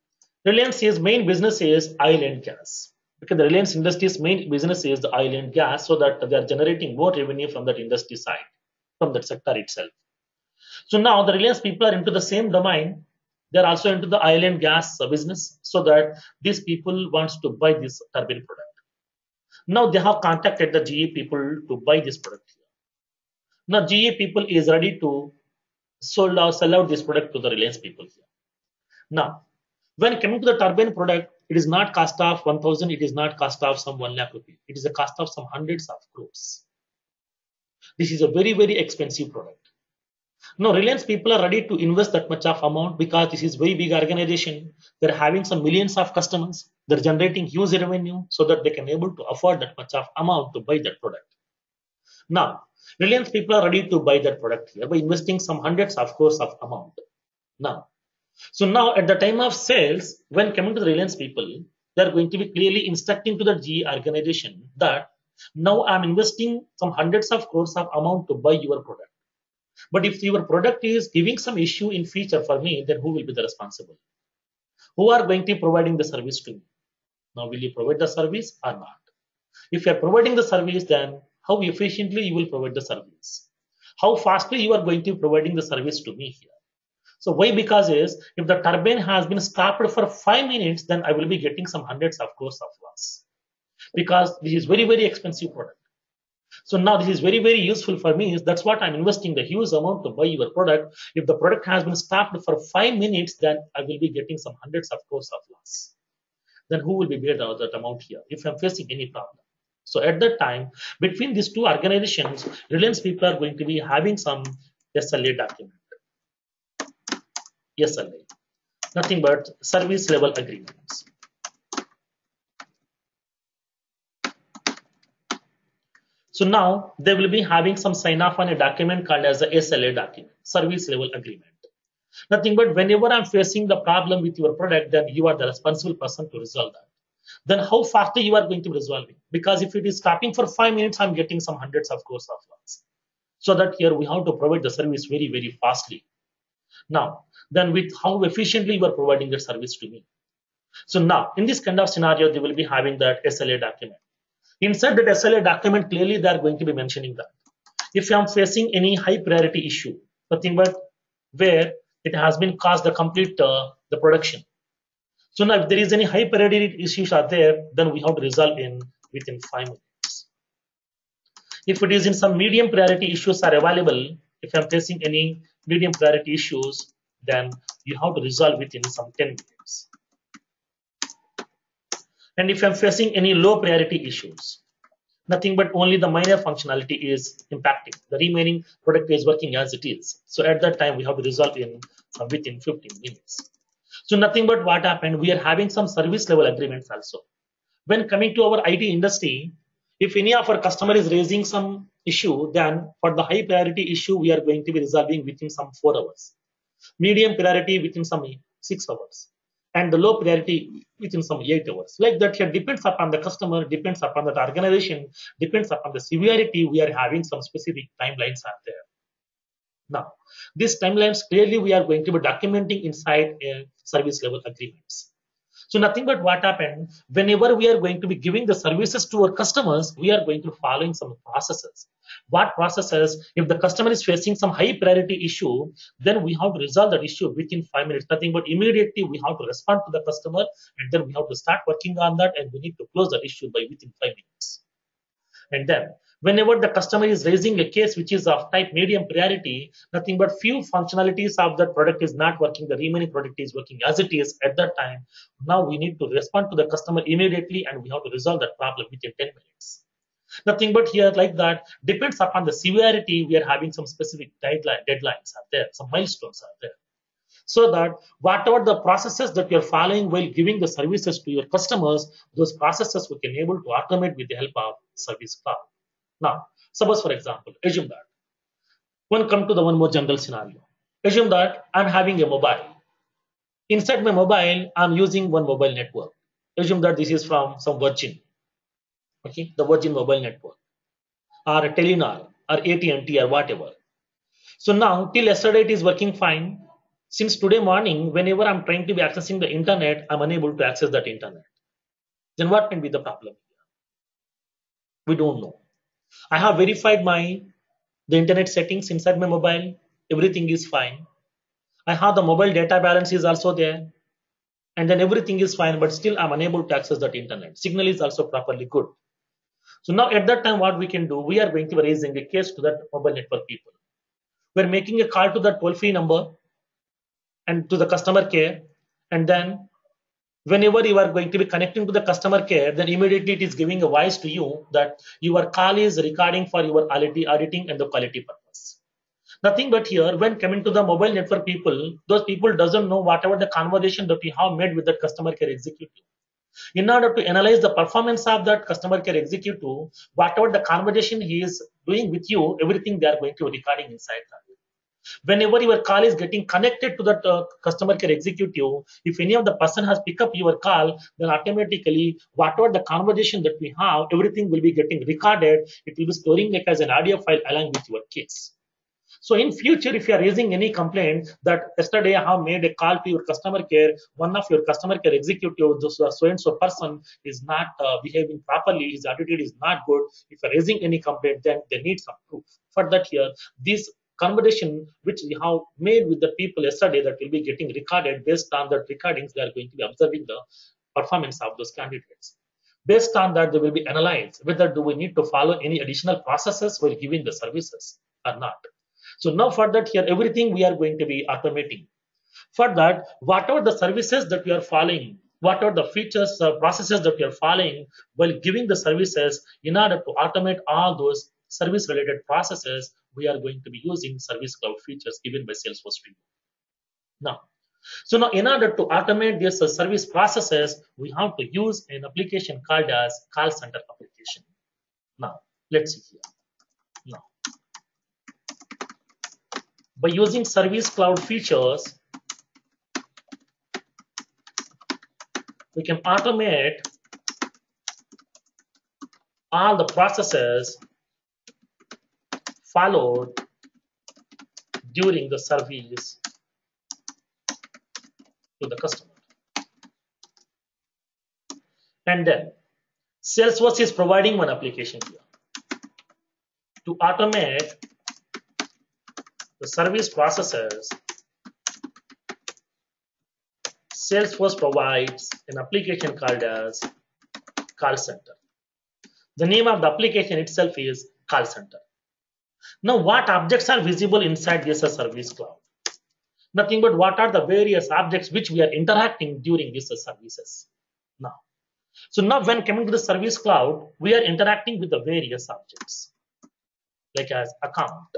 Speaker 1: Reliance's main business is oil and gas. Because the Reliance Industries' main business is the oil and gas, so that they are generating more revenue from that industry side, from that sector itself. So now the Reliance people are into the same domain. They are also into the oil and gas business, so that these people wants to buy this turbine product. Now they have contacted the G E people to buy this product here. Now G E people is ready to sold out, sell out this product to the Reliance people here. Now, when coming to the turbine product, it is not cost of one thousand, it is not cost of some one lakh rupee. It is a cost of some hundreds of crores. This is a very, very expensive product. Now, Reliance people are ready to invest that much of amount because this is very big organization. They're having some millions of customers. They're generating huge revenue so that they can able to afford that much of amount to buy that product. Now, Reliance people are ready to buy that product here by investing some hundreds of crores of amount. Now, so now at the time of sales, when coming to the Reliance people, they are going to be clearly instructing to the G E organization that now I'm investing some hundreds of crores of amount to buy your product. But if your product is giving some issue in future for me, then who will be the responsible? Who are going to be providing the service to me? Now, will you provide the service or not? If you are providing the service, then how efficiently you will provide the service? How fastly you are going to be providing the service to me here? So why? Because is if the turbine has been stopped for five minutes, then I will be getting some hundreds of crores of loss. Because this is very, very expensive product. So now this is very, very useful for me. That's what I'm investing the huge amount to buy your product. If the product has been stopped for five minutes, then I will be getting some hundreds of crores of loss. Then who will be bear that amount here if I'm facing any problem? So at that time, between these two organizations, Reliance people are going to be having some S L A document. S L A, nothing but service level agreements. So now they will be having some sign off on a document called as the S L A document, service level agreement. Nothing but whenever I'm facing the problem with your product, then you are the responsible person to resolve that. Then how fast you are going to resolve it? Because if it is stopping for five minutes, I'm getting some hundreds of crores of loss. So that here we have to provide the service very, very fastly. Now, then with how efficiently you are providing the service to me. So now, in this kind of scenario, they will be having that S L A document. Inside that S L A document, clearly they are going to be mentioning that. If I am facing any high priority issue, nothing but where it has been caused the complete uh, the production. So now if there is any high priority issues are there, then we have to resolve in within five minutes. If it is in some medium priority issues are available, if I'm facing any medium priority issues, then you have to resolve within some ten minutes. And if I'm facing any low priority issues, nothing but only the minor functionality is impacting. The remaining product is working as it is. So at that time, we have to resolve in uh, within fifteen minutes. So nothing but what happened, we are having some service level agreements also. When coming to our I T industry, if any of our customer is raising some issue, then for the high priority issue, we are going to be resolving within some four hours. Medium priority within some six hours. And the low priority within some eight hours. Like that here depends upon the customer, depends upon the organization, depends upon the severity, we are having some specific timelines out there. Now, these timelines clearly we are going to be documenting inside a service level agreements. So nothing but what happened, whenever we are going to be giving the services to our customers, we are going to be following some processes. What processes? If the customer is facing some high priority issue, then we have to resolve that issue within five minutes. Nothing but immediately we have to respond to the customer, and then we have to start working on that, and we need to close that issue by within five minutes. And then whenever the customer is raising a case which is of type medium priority, nothing but few functionalities of that product is not working, the remaining product is working as it is at that time. Now we need to respond to the customer immediately, and we have to resolve that problem within ten minutes. Nothing but here like that, depends upon the severity, we are having some specific deadline, deadlines are there, some milestones are there. So that whatever the processes that you're following while giving the services to your customers, those processes we can able to automate with the help of Service Cloud. Now, suppose for example, assume that, when come to the one more general scenario, assume that I'm having a mobile. Inside my mobile, I'm using one mobile network. Assume that this is from some Virgin, okay, the Virgin mobile network, or a Telenor, or A T and T, or whatever. So now, till yesterday it is working fine. Since today morning, whenever I'm trying to be accessing the internet, I'm unable to access that internet. Then what can be the problem? We don't know. I have verified my the internet settings inside my mobile. Everything is fine. I have the mobile data balance is also there, and then everything is fine, but still I'm unable to access that internet. Signal is also properly good. So now at that time, what we can do, we are going to be raising a case to that mobile network people. We're making a call to the toll-free number and to the customer care, and then whenever you are going to be connecting to the customer care, then immediately it is giving a voice to you that your call is recording for your quality auditing and the quality purpose. Nothing but here, when coming to the mobile network people, those people doesn't know whatever the conversation that we have made with the customer care executive. In order to analyze the performance of that customer care executive, whatever the conversation he is doing with you, everything they are going to be recording inside that. Whenever your call is getting connected to that uh, customer care executive, if any of the person has picked up your call, then automatically whatever the conversation that we have, everything will be getting recorded. It will be storing like as an audio file along with your case. So in future, if you are raising any complaint that yesterday I have made a call to your customer care, one of your customer care executive, so and so person is not uh, behaving properly, his attitude is not good. If you are raising any complaint, then they need some proof. For that here, this conversation which we have made with the people yesterday that will be getting recorded based on that recordings, they are going to be observing the performance of those candidates. Based on that, they will be analyzed whether do we need to follow any additional processes while giving the services or not. So now for that here, everything we are going to be automating. For that, whatever the services that we are following, whatever the features, uh, processes that we are following while giving the services, in order to automate all those service related processes, we are going to be using Service Cloud features given by Salesforce Studio. Now, so now in order to automate these uh, service processes, we have to use an application called as call center application. Now, let's see here. Now, by using Service Cloud features, we can automate all the processes followed during the service to the customer. And then Salesforce is providing one application here to automate the service processes. Salesforce provides an application called as Call Center. The name of the application itself is Call Center. Now, what objects are visible inside this Service Cloud? Nothing but what are the various objects which we are interacting during these services. Now, so now when coming to the Service Cloud, we are interacting with the various objects, like as account,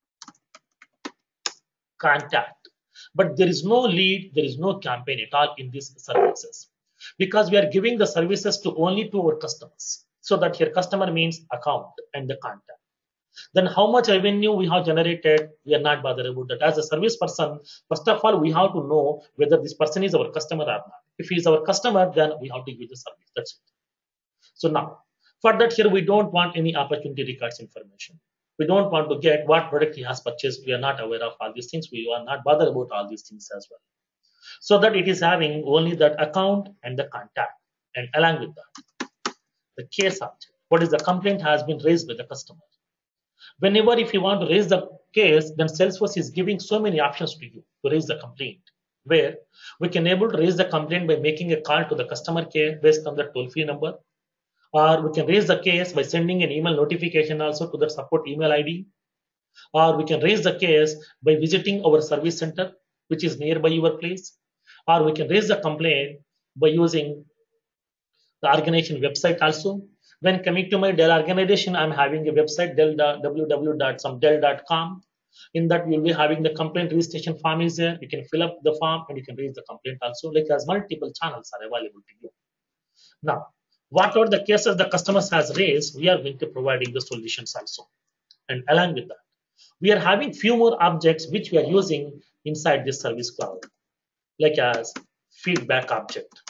Speaker 1: contact, but there is no lead, there is no campaign at all in these services, because we are giving the services to only to our customers. So that here customer means account and the contact. Then how much revenue we have generated, we are not bothered about that. As a service person, first of all, we have to know whether this person is our customer or not. If he is our customer, then we have to give the service. That's it. So now, for that here, we don't want any opportunity records information. We don't want to get what product he has purchased. We are not aware of all these things. We are not bothered about all these things as well. So that it is having only that account and the contact. And along with that, the case object. What is the complaint has been raised by the customer. Whenever if you want to raise the case, then Salesforce is giving so many options to you to raise the complaint, where we can able to raise the complaint by making a call to the customer care based on the toll-free number, or we can raise the case by sending an email notification also to the support email I D, or we can raise the case by visiting our service center, which is nearby your place, or we can raise the complaint by using the organization website also. When coming to my Dell organization, I'm having a website, Dell, w w w dot some dell dot com. In that, we'll be having the complaint registration form is there. You can fill up the form and you can raise the complaint also. Like as multiple channels are available to you. Now, what are the cases the customers has raised? We are going to providing the solutions also. And along with that, we are having few more objects which we are using inside this Service Cloud, like as feedback object,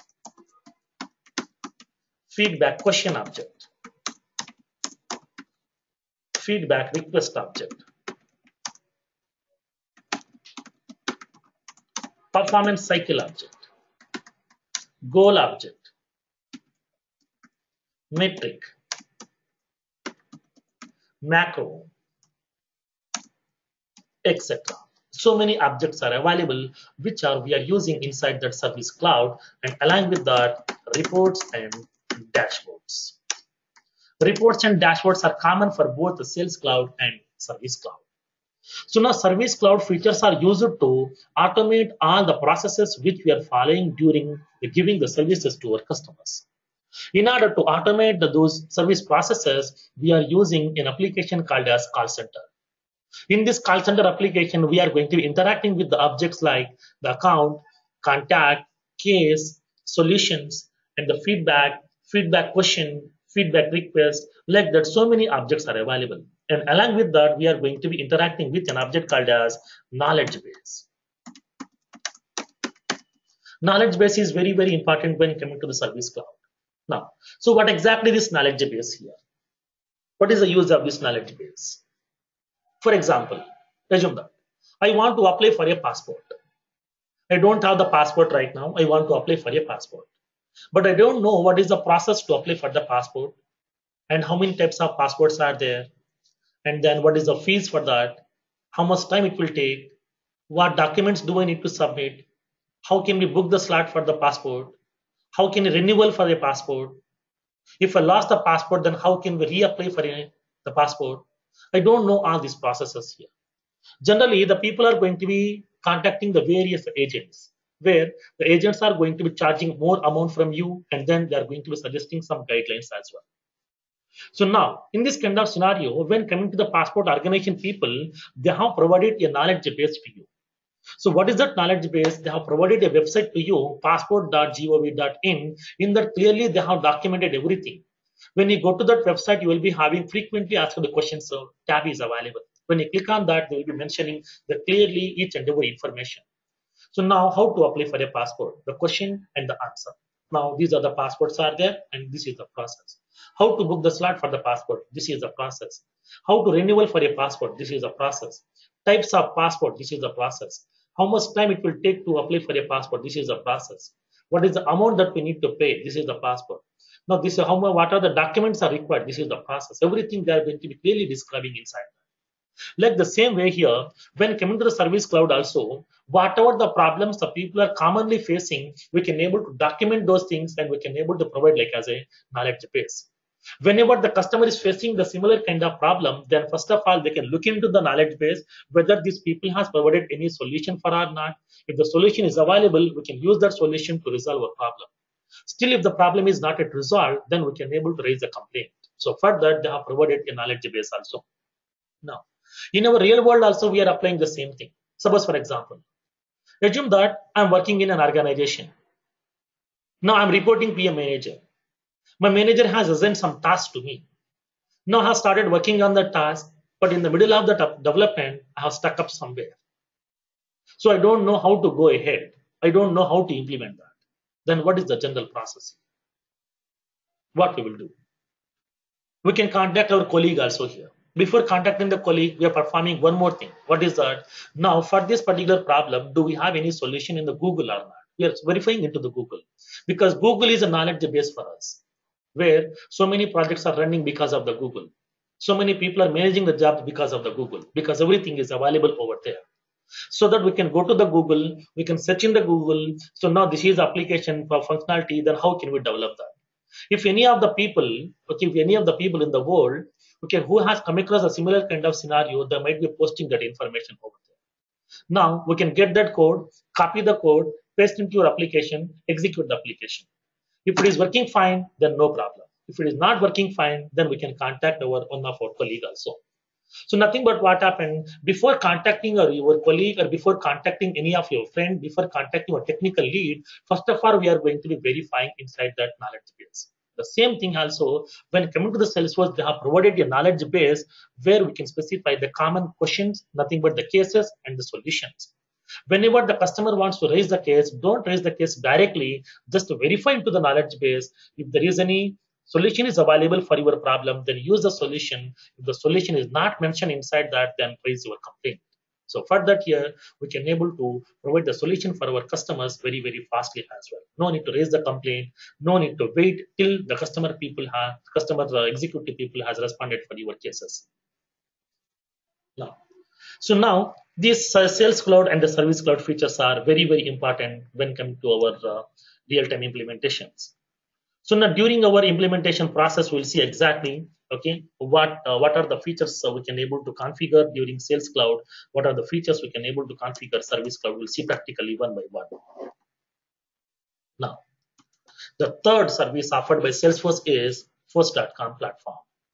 Speaker 1: feedback question object, feedback request object, performance cycle object, goal object, metric, macro, et cetera. So many objects are available which are we are using inside that service cloud, and along with that, reports and dashboards. Reports and dashboards are common for both the sales cloud and service cloud. So now service cloud features are used to automate all the processes which we are following during the giving the services to our customers. In order to automate the, those service processes, we are using an application called as call center. In this call center application, we are going to be interacting with the objects like the account, contact, case, solutions, and the feedback, feedback question, feedback request, like that. So many objects are available. And along with that, we are going to be interacting with an object called as knowledge base. Knowledge base is very, very important when coming to the service cloud. Now, so what exactly this knowledge base here? What is the use of this knowledge base? For example, assume that I want to apply for a passport. I don't have the passport right now. I want to apply for a passport. But I don't know what is the process to apply for the passport and how many types of passports are there. And then what is the fees for that? How much time it will take? What documents do I need to submit? How can we book the slot for the passport? How can we renewal for a passport? If I lost the passport, then how can we reapply for a, the passport? I don't know all these processes here. Generally, the people are going to be contacting the various agents, where the agents are going to be charging more amount from you, and then they are going to be suggesting some guidelines as well. So now, in this kind of scenario, when coming to the passport organization people, they have provided a knowledge base to you. So what is that knowledge base? They have provided a website to you, passport dot gov dot in. In that clearly they have documented everything. When you go to that website, you will be having frequently asked the questions, so tab is available. When you click on that, they will be mentioning the clearly each and every information. So now how to apply for a passport, the question and the answer. Now these are the passports are there, and this is the process. How to book the slot for the passport, this is the process. How to renewal for a passport, this is the process. Types of passport, this is the process. How much time it will take to apply for a passport, this is the process. What is the amount that we need to pay, this is the passport. Now this is how what are the documents are required, this is the process. Everything they are going to be clearly describing inside. Like the same way here, when coming to the service cloud also, whatever the problems the people are commonly facing, we can able to document those things, and we can able to provide like as a knowledge base. Whenever the customer is facing the similar kind of problem, then first of all, they can look into the knowledge base, whether these people has provided any solution for or not. If the solution is available, we can use that solution to resolve a problem. Still, if the problem is not yet resolved, then we can able to raise a complaint. So for that, they have provided a knowledge base also. Now, in our real world also, we are applying the same thing. Suppose, for example, assume that I'm working in an organization. Now I'm reporting to a manager. My manager has assigned some task to me. Now I have started working on the task, but in the middle of the development, I have stuck up somewhere. So I don't know how to go ahead. I don't know how to implement that. Then what is the general process? What we will do? We can contact our colleague also here. Before contacting the colleague, we are performing one more thing. What is that? Now, for this particular problem, do we have any solution in the Google or not? We are verifying into the Google, because Google is a knowledge base for us, where so many projects are running because of the Google. So many people are managing the jobs because of the Google, because everything is available over there. So that we can go to the Google, we can search in the Google. So now this is application for functionality, then how can we develop that? If any of the people, okay, if any of the people in the world, okay, who has come across a similar kind of scenario, they might be posting that information over there. Now we can get that code, copy the code, paste into your application, execute the application. If it is working fine, then no problem. If it is not working fine, then we can contact our one of our colleague also. So nothing but what happened before contacting your, your colleague, or before contacting any of your friend, before contacting a technical lead, first of all, we are going to be verifying inside that knowledge base. The same thing also, when coming to the Salesforce, they have provided a knowledge base where we can specify the common questions, nothing but the cases and the solutions. Whenever the customer wants to raise the case, don't raise the case directly, just verify into the knowledge base. If there is any solution is available for your problem, then use the solution. If the solution is not mentioned inside that, then raise your complaint. So for that here, we can able to provide the solution for our customers very, very fastly as well. No need to raise the complaint. No need to wait till the customer people have, customer uh, executive people has responded for your cases. Now, so now these uh, sales cloud and the service cloud features are very, very important when coming to our uh, real-time implementations. So now during our implementation process, we'll see exactly okay what uh, what are the features uh, we can able to configure during Sales Cloud. What are the features we can able to configure Service Cloud? We'll see practically one by one. Now, the third service offered by Salesforce is Force dot com platform.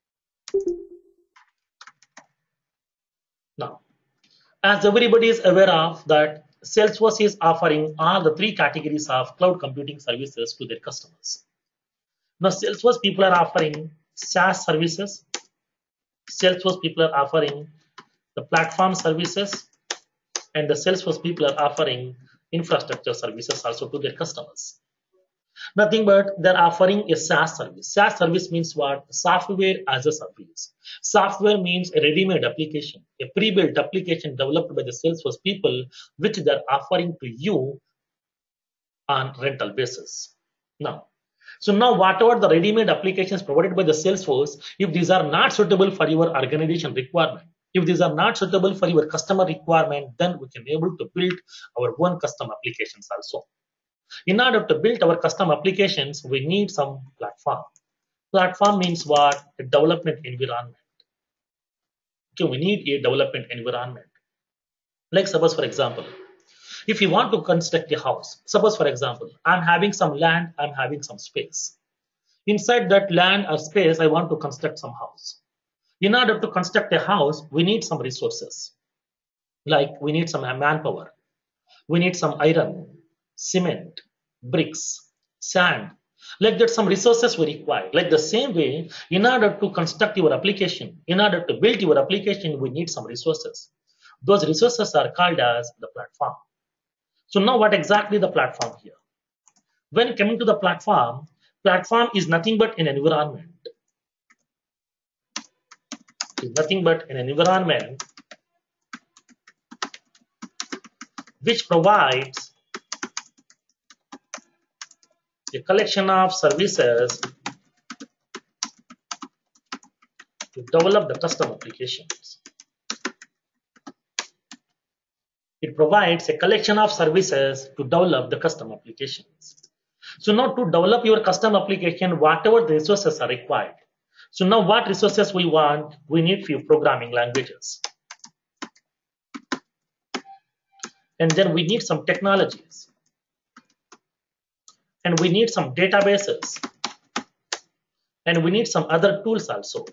Speaker 1: Now, as everybody is aware of that, Salesforce is offering all the three categories of cloud computing services to their customers. Now, Salesforce people are offering SaaS services. Salesforce people are offering the platform services, and the Salesforce people are offering infrastructure services also to their customers. Nothing but they're offering a SaaS service. SaaS service means what? Software as a service. Software means a ready-made application, a pre-built application developed by the Salesforce people, which they're offering to you on rental basis. Now, so now whatever the ready-made applications provided by the Salesforce, if these are not suitable for your organization requirement, if these are not suitable for your customer requirement, then we can be able to build our own custom applications also. In order to build our custom applications, we need some platform. Platform means what? A development environment. Okay, we need a development environment. Like suppose, for example, if you want to construct a house, suppose for example, I'm having some land, I'm having some space. Inside that land or space, I want to construct some house. In order to construct a house, we need some resources. Like we need some manpower, we need some iron, cement, bricks, sand. Like that, some resources we require. Like the same way, in order to construct your application, in order to build your application, we need some resources. Those resources are called as the platform. So now what exactly the platform here? When coming to the platform, platform is nothing but an environment. It's nothing but an environment which provides a collection of services to develop the custom applications. It provides a collection of services to develop the custom applications. So now to develop your custom application, whatever the resources are required. So now what resources we want? We need few programming languages. And then we need some technologies. And we need some databases. And we need some other tools also.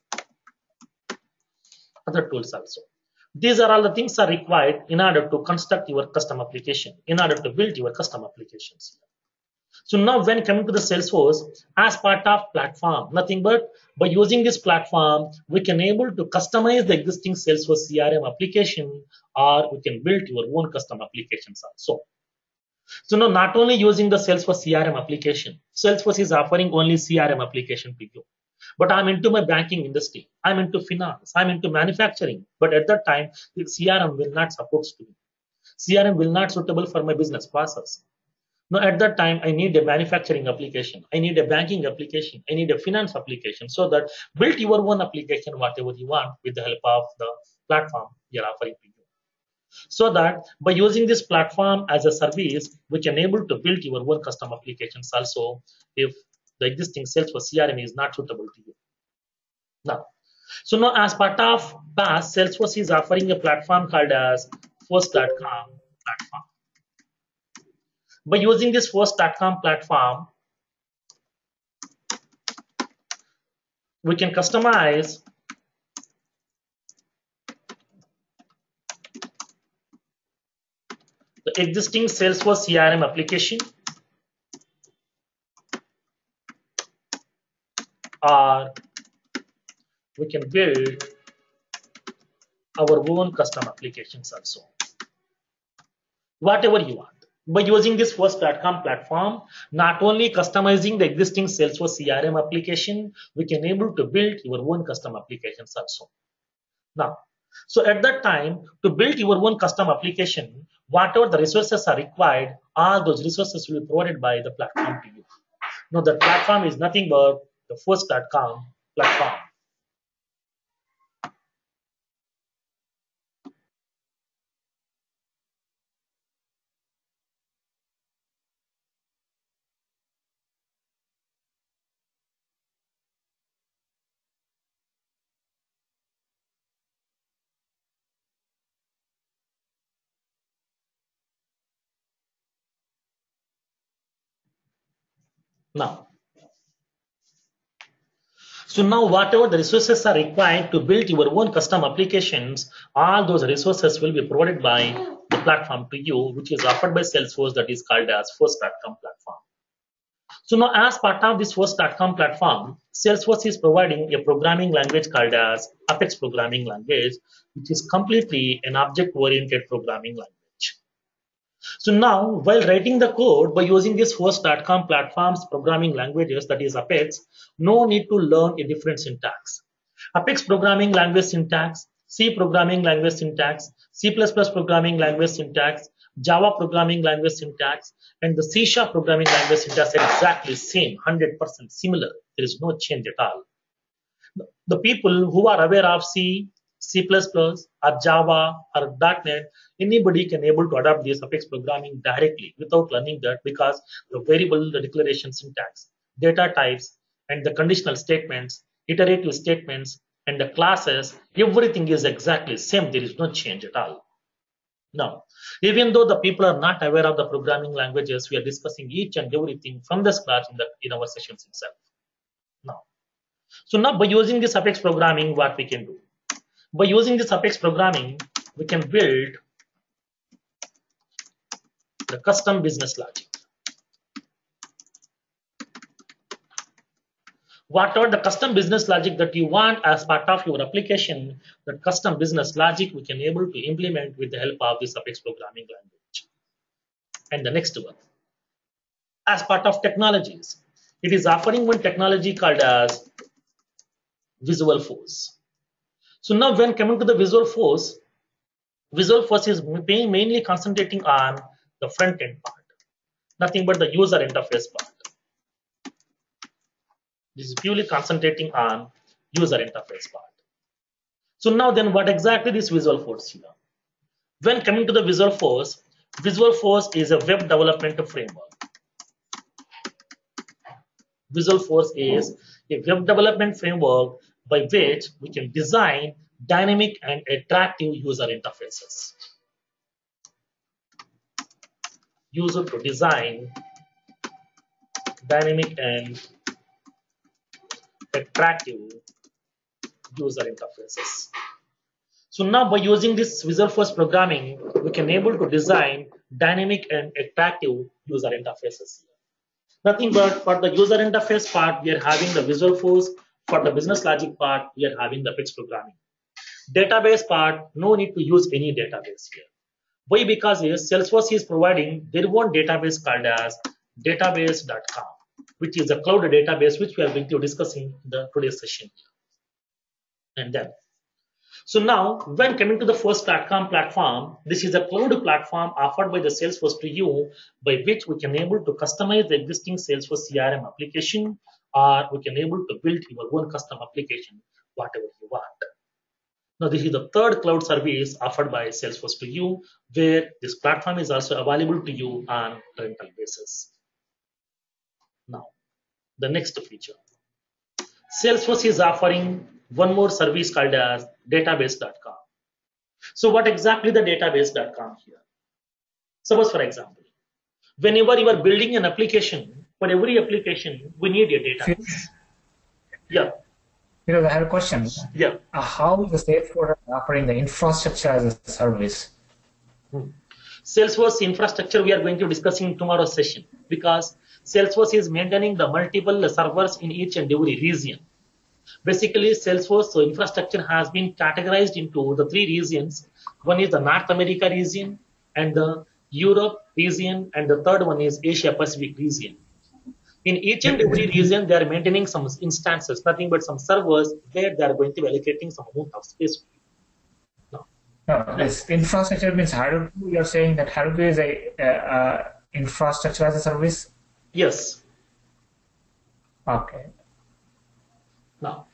Speaker 1: Other tools also. These are all the things are required in order to construct your custom application, in order to build your custom applications. So now when coming to the Salesforce, as part of platform, nothing but by using this platform, we can able to customize the existing Salesforce C R M application, or we can build your own custom applications also. So now not only using the Salesforce C R M application, Salesforce is offering only C R M application to you. But I'm into my banking industry, I'm into finance, I'm into manufacturing. But at that time, the C R M will not support to me. C R M will not suitable for my business process. Now at that time, I need a manufacturing application, I need a banking application, I need a finance application, so that build your own application, whatever you want, with the help of the platform you're offering to you. So that by using this platform as a service, we can able to build your own custom applications also if the existing Salesforce C R M is not suitable to you. Now, so now as part of B A S, Salesforce is offering a platform called as Force dot com platform. By using this Force dot com platform, we can customize the existing Salesforce C R M application, or we can build our own custom applications also. Whatever you want. By using this Force dot com platform, not only customizing the existing Salesforce C R M application, we can able to build your own custom applications also. Now, So at that time, to build your own custom application, whatever the resources are required, all those resources will be provided by the platform to you. Now the platform is nothing but the force dot com platform. Now, so now whatever the resources are required to build your own custom applications, all those resources will be provided by the platform to you, which is offered by Salesforce, that is called as force dot com platform. So now as part of this force dot com platform, Salesforce is providing a programming language called as Apex programming language, which is completely an object-oriented programming language. So now, while writing the code by using this force dot com platform's programming languages, that is Apex, no need to learn a different syntax. Apex programming language syntax, C programming language syntax, C plus plus programming language syntax, Java programming language syntax, and the C sharp programming language syntax are exactly same, one hundred percent similar. There is no change at all. The people who are aware of C, C plus plus, or Java, or .NET, anybody can able to adopt this Apex programming directly without learning that, because the variable, the declaration syntax, data types, and the conditional statements, iterative statements, and the classes, everything is exactly same. There is no change at all. Now, even though the people are not aware of the programming languages, we are discussing each and everything from the scratch in, the, in our sessions itself. Now, so now by using this Apex programming, what we can do? By using this Apex programming, we can build the custom business logic. Whatever the custom business logic that you want as part of your application, that custom business logic we can able to implement with the help of this Apex programming language. And the next one, as part of technologies, it is offering one technology called as Visual Force. So now when coming to the Visual Force, Visual Force is mainly concentrating on the front end part, nothing but the user interface part. This is purely concentrating on user interface part. So now then what exactly is Visual Force here? When coming to the Visual Force, Visual Force is a web development framework. Visual Force is a web development framework by which we can design dynamic and attractive user interfaces. User to design dynamic and attractive user interfaces. So now by using this Visual Force programming, we can able to design dynamic and attractive user interfaces. Nothing but for the user interface part, we are having the Visual Force. For the business logic part, we are having the Apex programming. Database part, no need to use any database here. Why? Because yes, Salesforce is providing their own database called as database dot com, which is a cloud database which we are going to discuss in the today's session. And then, so now when coming to the force dot com platform, this is a cloud platform offered by the Salesforce to you, by which we can able to customize the existing Salesforce C R M application, or we can able to build your own custom application, whatever you want. Now, this is the third cloud service offered by Salesforce to you, where this platform is also available to you on rental basis. Now, the next feature. Salesforce is offering one more service called as database dot com. So what exactly the database dot com here? Suppose, for example, whenever you are building an application, for every application, we need a database. Yeah.
Speaker 2: You know, I have a question.
Speaker 1: Yeah.
Speaker 2: Uh, how is Salesforce offering the infrastructure as a service?
Speaker 1: Hmm. Salesforce infrastructure we are going to discuss in tomorrow's session, because Salesforce is maintaining the multiple servers in each and every region. Basically, Salesforce so infrastructure has been categorized into the three regions. One is the North America region, and the Europe region, and the third one is Asia Pacific region. In each and every region, they are maintaining some instances, nothing but some servers where they are going to be allocating some amount of space.
Speaker 2: No, this infrastructure means Hadoop. You're saying that Hadoop is a, uh, uh, infrastructure as a service.
Speaker 1: Yes.
Speaker 2: Okay.
Speaker 1: Now,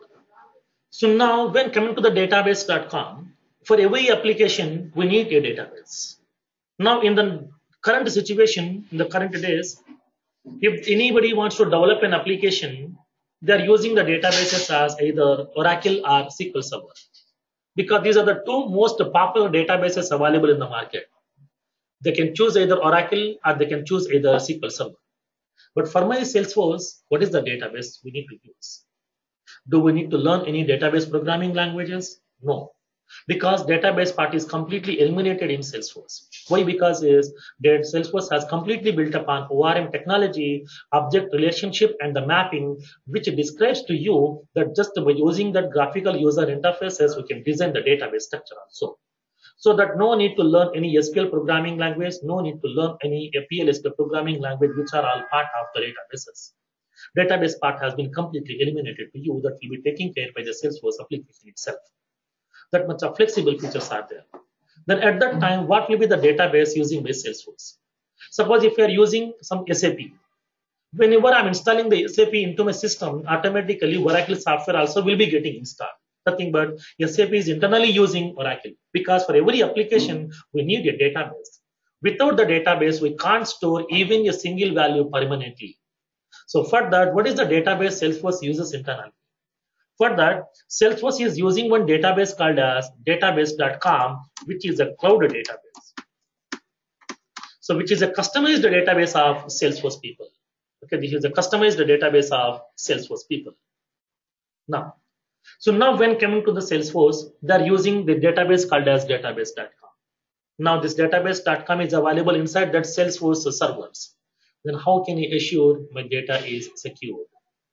Speaker 1: so now when coming to the database dot com, for every application, we need a database. Now, in the current situation, in the current days, if anybody wants to develop an application, they are using the databases as either Oracle or S Q L Server, because these are the two most popular databases available in the market. They can choose either Oracle or they can choose either S Q L Server. But for my Salesforce, what is the database we need to use? Do we need to learn any database programming languages? No, because database part is completely eliminated in Salesforce. Why? Because is that Salesforce has completely built upon O R M technology, object relationship, and the mapping, which describes to you that just by using that graphical user interfaces, we can design the database structure also. So that no need to learn any S Q L programming language, no need to learn any P L S Q L programming language, which are all part of the databases. Database part has been completely eliminated to you, that will be taken care by the Salesforce application itself. That much of flexible features are there. Then at that time, what will be the database using by Salesforce? Suppose if you are using some S A P, whenever I'm installing the S A P into my system, automatically Oracle software also will be getting installed. Nothing but S A P is internally using Oracle, because for every application, we need a database. Without the database, we can't store even a single value permanently. So for that, what is the database Salesforce uses internally? For that, Salesforce is using one database called as database dot com, which is a cloud database. So which is a customized database of Salesforce people. Okay, this is a customized database of Salesforce people. Now, so now when coming to the Salesforce, they're using the database called as database dot com. Now this database dot com is available inside that Salesforce servers. Then how can you assure my data is secure?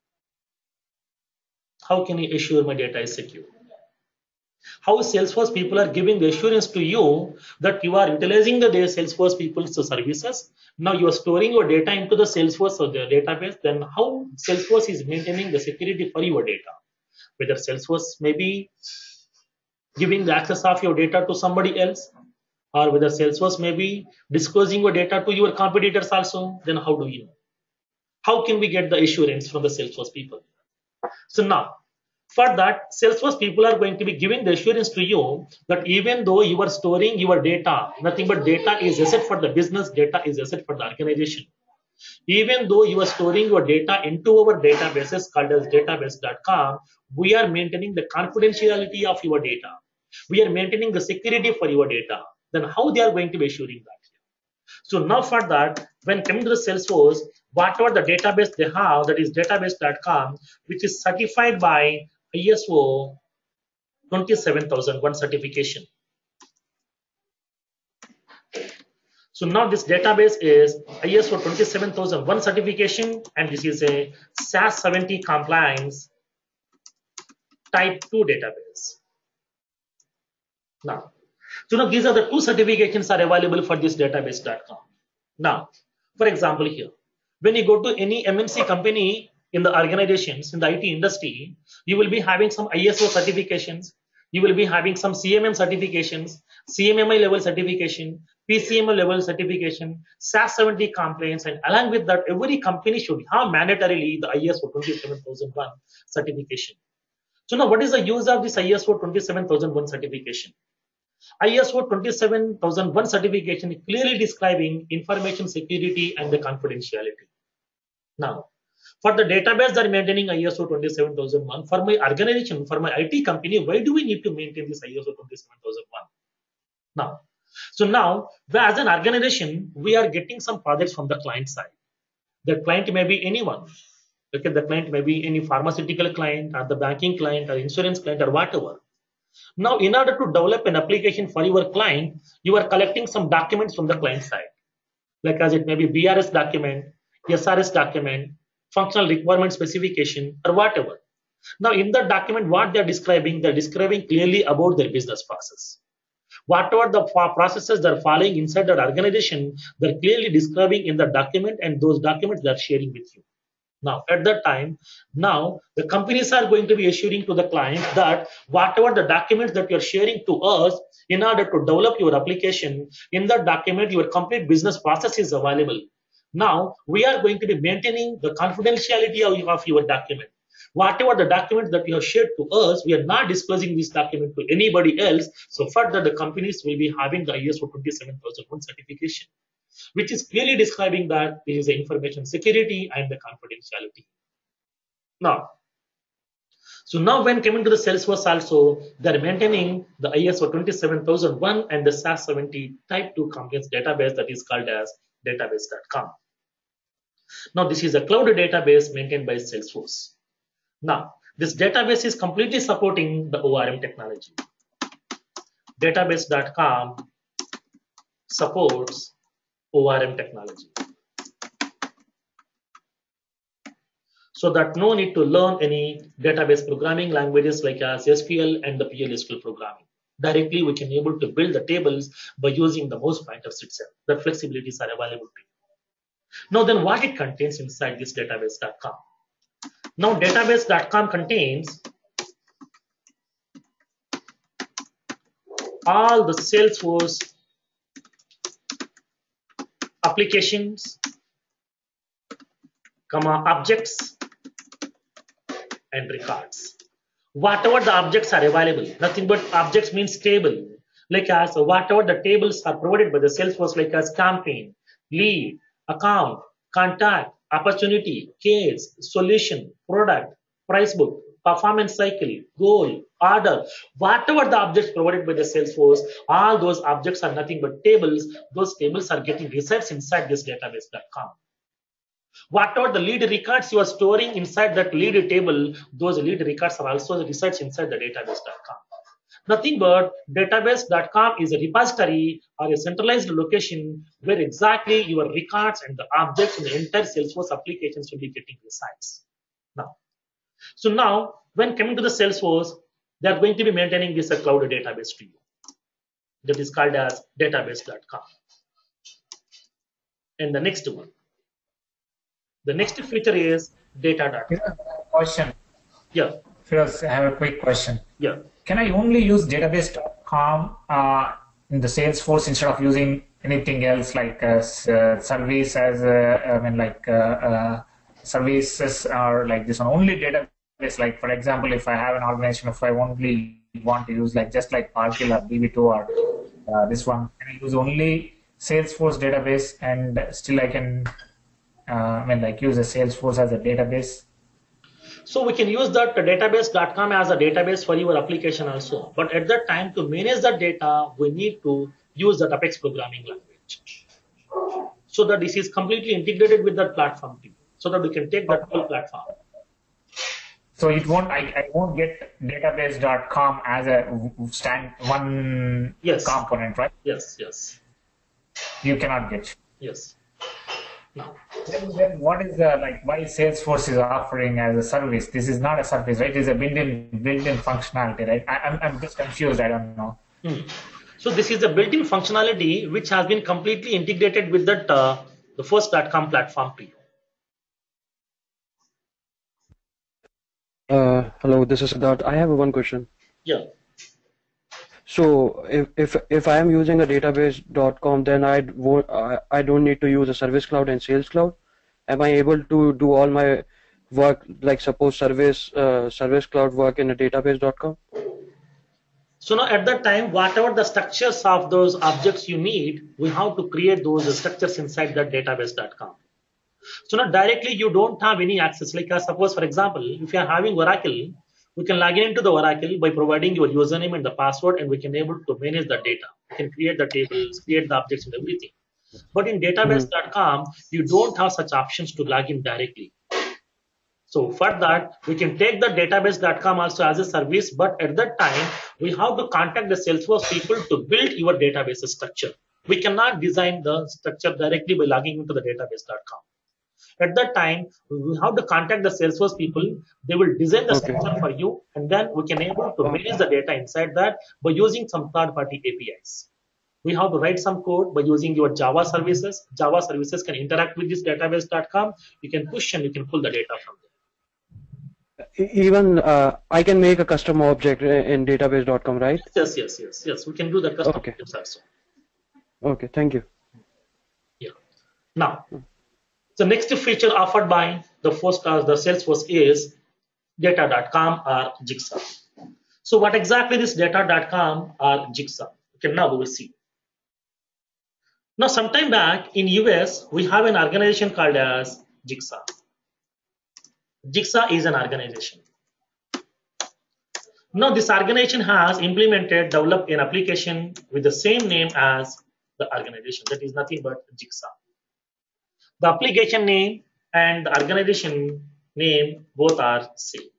Speaker 1: How can you assure my data is secure? How Salesforce people are giving the assurance to you that you are utilizing the Salesforce people's services. Now you are storing your data into the Salesforce or the database. Then how Salesforce is maintaining the security for your data? Whether Salesforce may be giving the access of your data to somebody else, or whether Salesforce may be disclosing your data to your competitors also, then how do you know? How can we get the assurance from the Salesforce people? So now, for that, Salesforce people are going to be giving the assurance to you that even though you are storing your data, nothing but data is asset for the business, data is asset for the organization. Even though you are storing your data into our databases called as database dot com, we are maintaining the confidentiality of your data. We are maintaining the security for your data. Then how they are going to be assuring that? So now for that, when coming to the Salesforce, whatever the database they have, that is database dot com, which is certified by I S O twenty-seven thousand one certification. So now this database is I S O twenty-seven thousand one certification, and this is a S A S seventy compliance type two database. Now, so now these are the two certifications are available for this database dot com. Now, for example here, when you go to any M N C company in the organizations, in the I T industry, you will be having some I S O certifications, you will be having some C M M certifications, C M M I level certification, P C M O level certification, S A S seventy compliance, and along with that, every company should have mandatorily the I S O twenty-seven thousand one certification. So now what is the use of this I S O twenty-seven thousand one certification? I S O twenty-seven thousand one certification is clearly describing information security and the confidentiality. Now, for the database that are maintaining I S O twenty-seven thousand one, for my organization, for my I T company, why do we need to maintain this I S O twenty-seven thousand one? Now, so now, as an organization, we are getting some projects from the client side. The client may be anyone. Okay, the client may be any pharmaceutical client, or the banking client, or insurance client, or whatever. Now, in order to develop an application for your client, you are collecting some documents from the client side, like as it may be B R S document, S R S document, functional requirement specification, or whatever. Now, in that document, what they are describing, they are describing clearly about their business process. Whatever the processes they are following inside their organization, they are clearly describing in the document, and those documents they are sharing with you. Now, at that time, now the companies are going to be assuring to the client that whatever the documents that you're sharing to us in order to develop your application, in that document, your complete business process is available. Now, we are going to be maintaining the confidentiality of, of your document. Whatever the documents that you have shared to us, we are not disclosing this document to anybody else. So further, the companies will be having the I S O twenty-seven thousand one certification, which is clearly describing that this is the information security and the confidentiality. Now, so now when coming to the Salesforce also, they're maintaining the I S O twenty-seven thousand one and the S A S seventy type two compliance database that is called as database dot com. Now, this is a cloud database maintained by Salesforce. Now, this database is completely supporting the O R M technology. database dot com supports O R M technology. So that no need to learn any database programming languages like as S Q L and the P L S Q L programming. Directly, we can able to build the tables by using the mouse pointers itself. The flexibilities are available to you. Now then, what it contains inside this database dot com? Now, database dot com contains all the Salesforce applications, comma, objects, and records. Whatever the objects are available, nothing but objects means table. Like as whatever the tables are provided by the Salesforce, like as campaign, lead, account, contact, opportunity, case, solution, product, price book, performance cycle, goal, order, whatever the objects provided by the Salesforce, all those objects are nothing but tables. Those tables are getting resides inside this database dot com. Whatever the lead records you are storing inside that lead table, those lead records are also resides inside the database dot com. Nothing but database dot com is a repository or a centralized location where exactly your records and the objects in the entire Salesforce applications will be getting resides. Now, so now when coming to the Salesforce, they are going to be maintaining this a cloud database to you. That is called as database dot com. And the next one. The next feature is data dot com.
Speaker 2: Question.
Speaker 1: Yeah.
Speaker 2: Firoz, I have a quick question.
Speaker 1: Yeah.
Speaker 2: Can I only use database dot com uh, in the Salesforce instead of using anything else like uh, service as uh, I mean like uh, uh, services or like this one? Only database. Like for example, if I have an organization, if I only want to use like just like Parkil or D B two or uh, this one, can I use only Salesforce database and still I can uh, I mean like use a Salesforce as a database?
Speaker 1: So we can use that database dot com as a database for your application also. But at that time, to manage that data, we need to use the Apex programming language. So that this is completely integrated with that platform too. So that we can take that whole platform.
Speaker 2: So it won't, I, I won't get database dot com as a stand one
Speaker 1: yes.
Speaker 2: component, right?
Speaker 1: Yes, yes.
Speaker 2: You cannot get.
Speaker 1: Yes. No.
Speaker 2: Then, then what is the, like, why Salesforce is offering as a service? This is not a service, right? It is a built-in built-in functionality, right? I, I'm, I'm just confused. I don't know.
Speaker 1: Hmm. So this is a built-in functionality which has been completely integrated with that uh, the first dot com platform to you.
Speaker 3: Uh, hello, this is Siddharth. I have one question.
Speaker 1: Yeah.
Speaker 3: So if if if I am using a database dot com, then I won't I, I don't need to use a Service Cloud and Sales Cloud. Am I able to do all my work, like suppose service uh, Service Cloud work in a database dot com?
Speaker 1: So now at that time, whatever the structures of those objects you need, we have to create those structures inside that database dot com. So now directly you don't have any access. Like uh, suppose for example, if you are having Oracle, we can log in into the Oracle by providing your username and the password, and we can able to manage the data. We can create the tables, create the objects and everything. But in database dot com, you don't have such options to log in directly. So for that, we can take the database dot com also as a service, but at that time, we have to contact the Salesforce people to build your database structure. We cannot design the structure directly by logging into the database dot com. At that time, we have to contact the Salesforce people. They will design the
Speaker 3: Okay.
Speaker 1: structure for you, and then we can able to manage the data inside that by using some third-party A P Is. we have to write some code by using your Java services. Java services can interact with this database dot com. You can push and you can pull the data from there.
Speaker 3: Even uh, I can make a custom object in database dot com, right?
Speaker 1: Yes, yes, yes, yes. We can do the custom
Speaker 3: Okay.
Speaker 1: objects also.
Speaker 3: Okay, thank you.
Speaker 1: Yeah. Now, the next feature offered by the first uh, the Salesforce is data dot com or Jigsaw. So what exactly this data dot com or Jigsaw? Okay, now we will see. Now, sometime back in U S, we have an organization called as Jigsaw. Jigsaw is an organization. Now, this organization has implemented, developed an application with the same name as the organization. That is nothing but Jigsaw. The application name and the organization name both are same.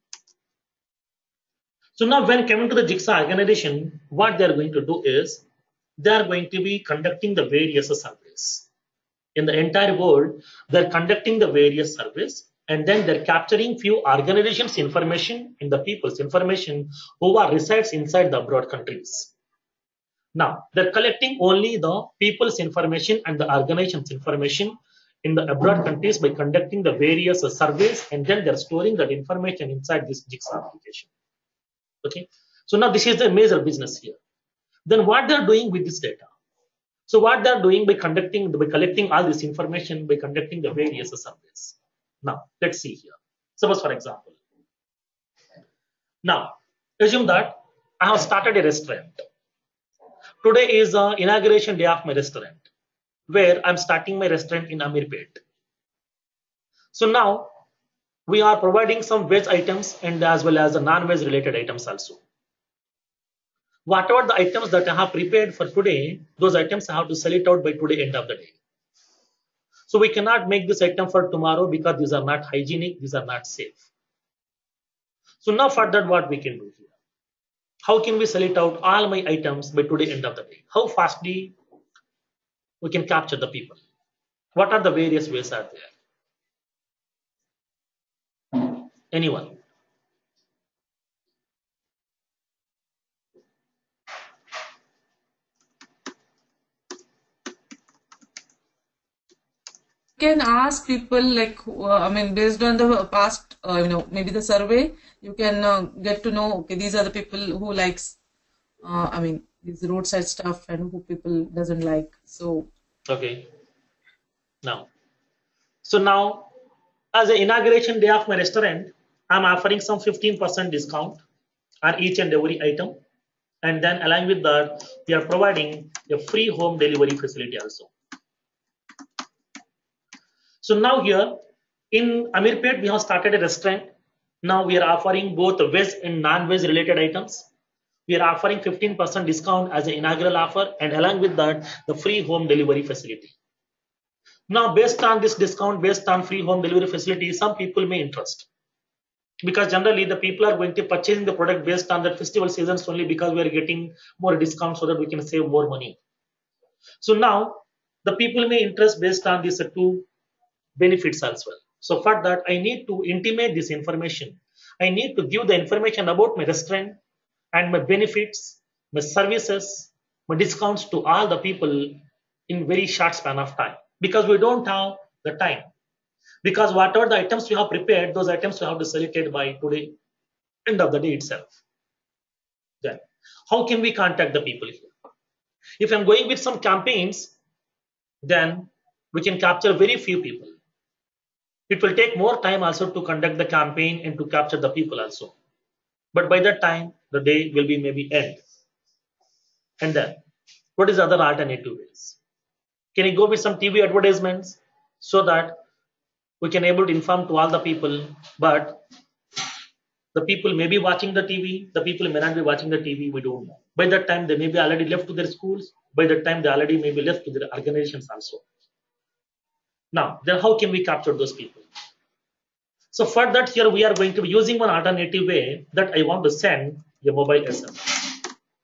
Speaker 1: So now when coming to the Jigsaw organization, what they are going to do is they are going to be conducting the various surveys. In the entire world, they are conducting the various surveys and then they're capturing few organizations' information in the people's information who are resides inside the abroad countries. Now, they're collecting only the people's information and the organizations' information in the abroad countries by conducting the various surveys and then they're storing that information inside this Jigsaw application. Okay, so now this is the major business here. Then what they're doing with this data? So what they're doing by conducting, by collecting all this information, by conducting the various surveys. Now, let's see here. Suppose for example, now assume that I have started a restaurant. Today is the inauguration day of my restaurant, where I'm starting my restaurant in Amirpet. So now we are providing some veg items and as well as the non-veg related items also. Whatever the items that I have prepared for today, those items I have to sell it out by today end of the day. So we cannot make this item for tomorrow because these are not hygienic, these are not safe. So now for that, what we can do here? How can we sell it out all my items by today end of the day? How fastly we can capture the people? What are the various ways are there? Anyone?
Speaker 4: Can ask people like uh, I mean based on the past uh, you know maybe the survey you can uh, get to know okay these are the people who likes uh, I mean these roadside stuff and who people doesn't like. So
Speaker 1: okay, now so now as an inauguration day of my restaurant, I'm offering some fifteen percent discount on each and every item, and then along with that we are providing a free home delivery facility also. So now here in Amirpet, we have started a restaurant. Now we are offering both veg and non-veg related items. We are offering fifteen percent discount as an inaugural offer and along with that, the free home delivery facility. Now based on this discount, based on free home delivery facility, some people may interest. Because generally the people are going to purchasing the product based on the festival seasons only because we are getting more discount so that we can save more money. So now the people may interest based on these two benefits as well. So for that, I need to intimate this information. I need to give the information about my restaurant and my benefits, my services, my discounts to all the people in very short span of time. Because we don't have the time. Because whatever the items we have prepared, those items we have to sell it by today, end of the day itself. Then, how can we contact the people here? If I'm going with some campaigns, then we can capture very few people. It will take more time also to conduct the campaign and to capture the people also. But by that time, the day will be maybe end. And then, what is other alternative ways? Can you go with some T V advertisements so that we can able to inform to all the people, but the people may be watching the T V, the people may not be watching the T V, we don't know. By that time, they may be already left to their schools. By that time, they already may be left to their organizations also. Now, then how can we capture those people? So for that here, we are going to be using one alternative way that I want to send a mobile S M S.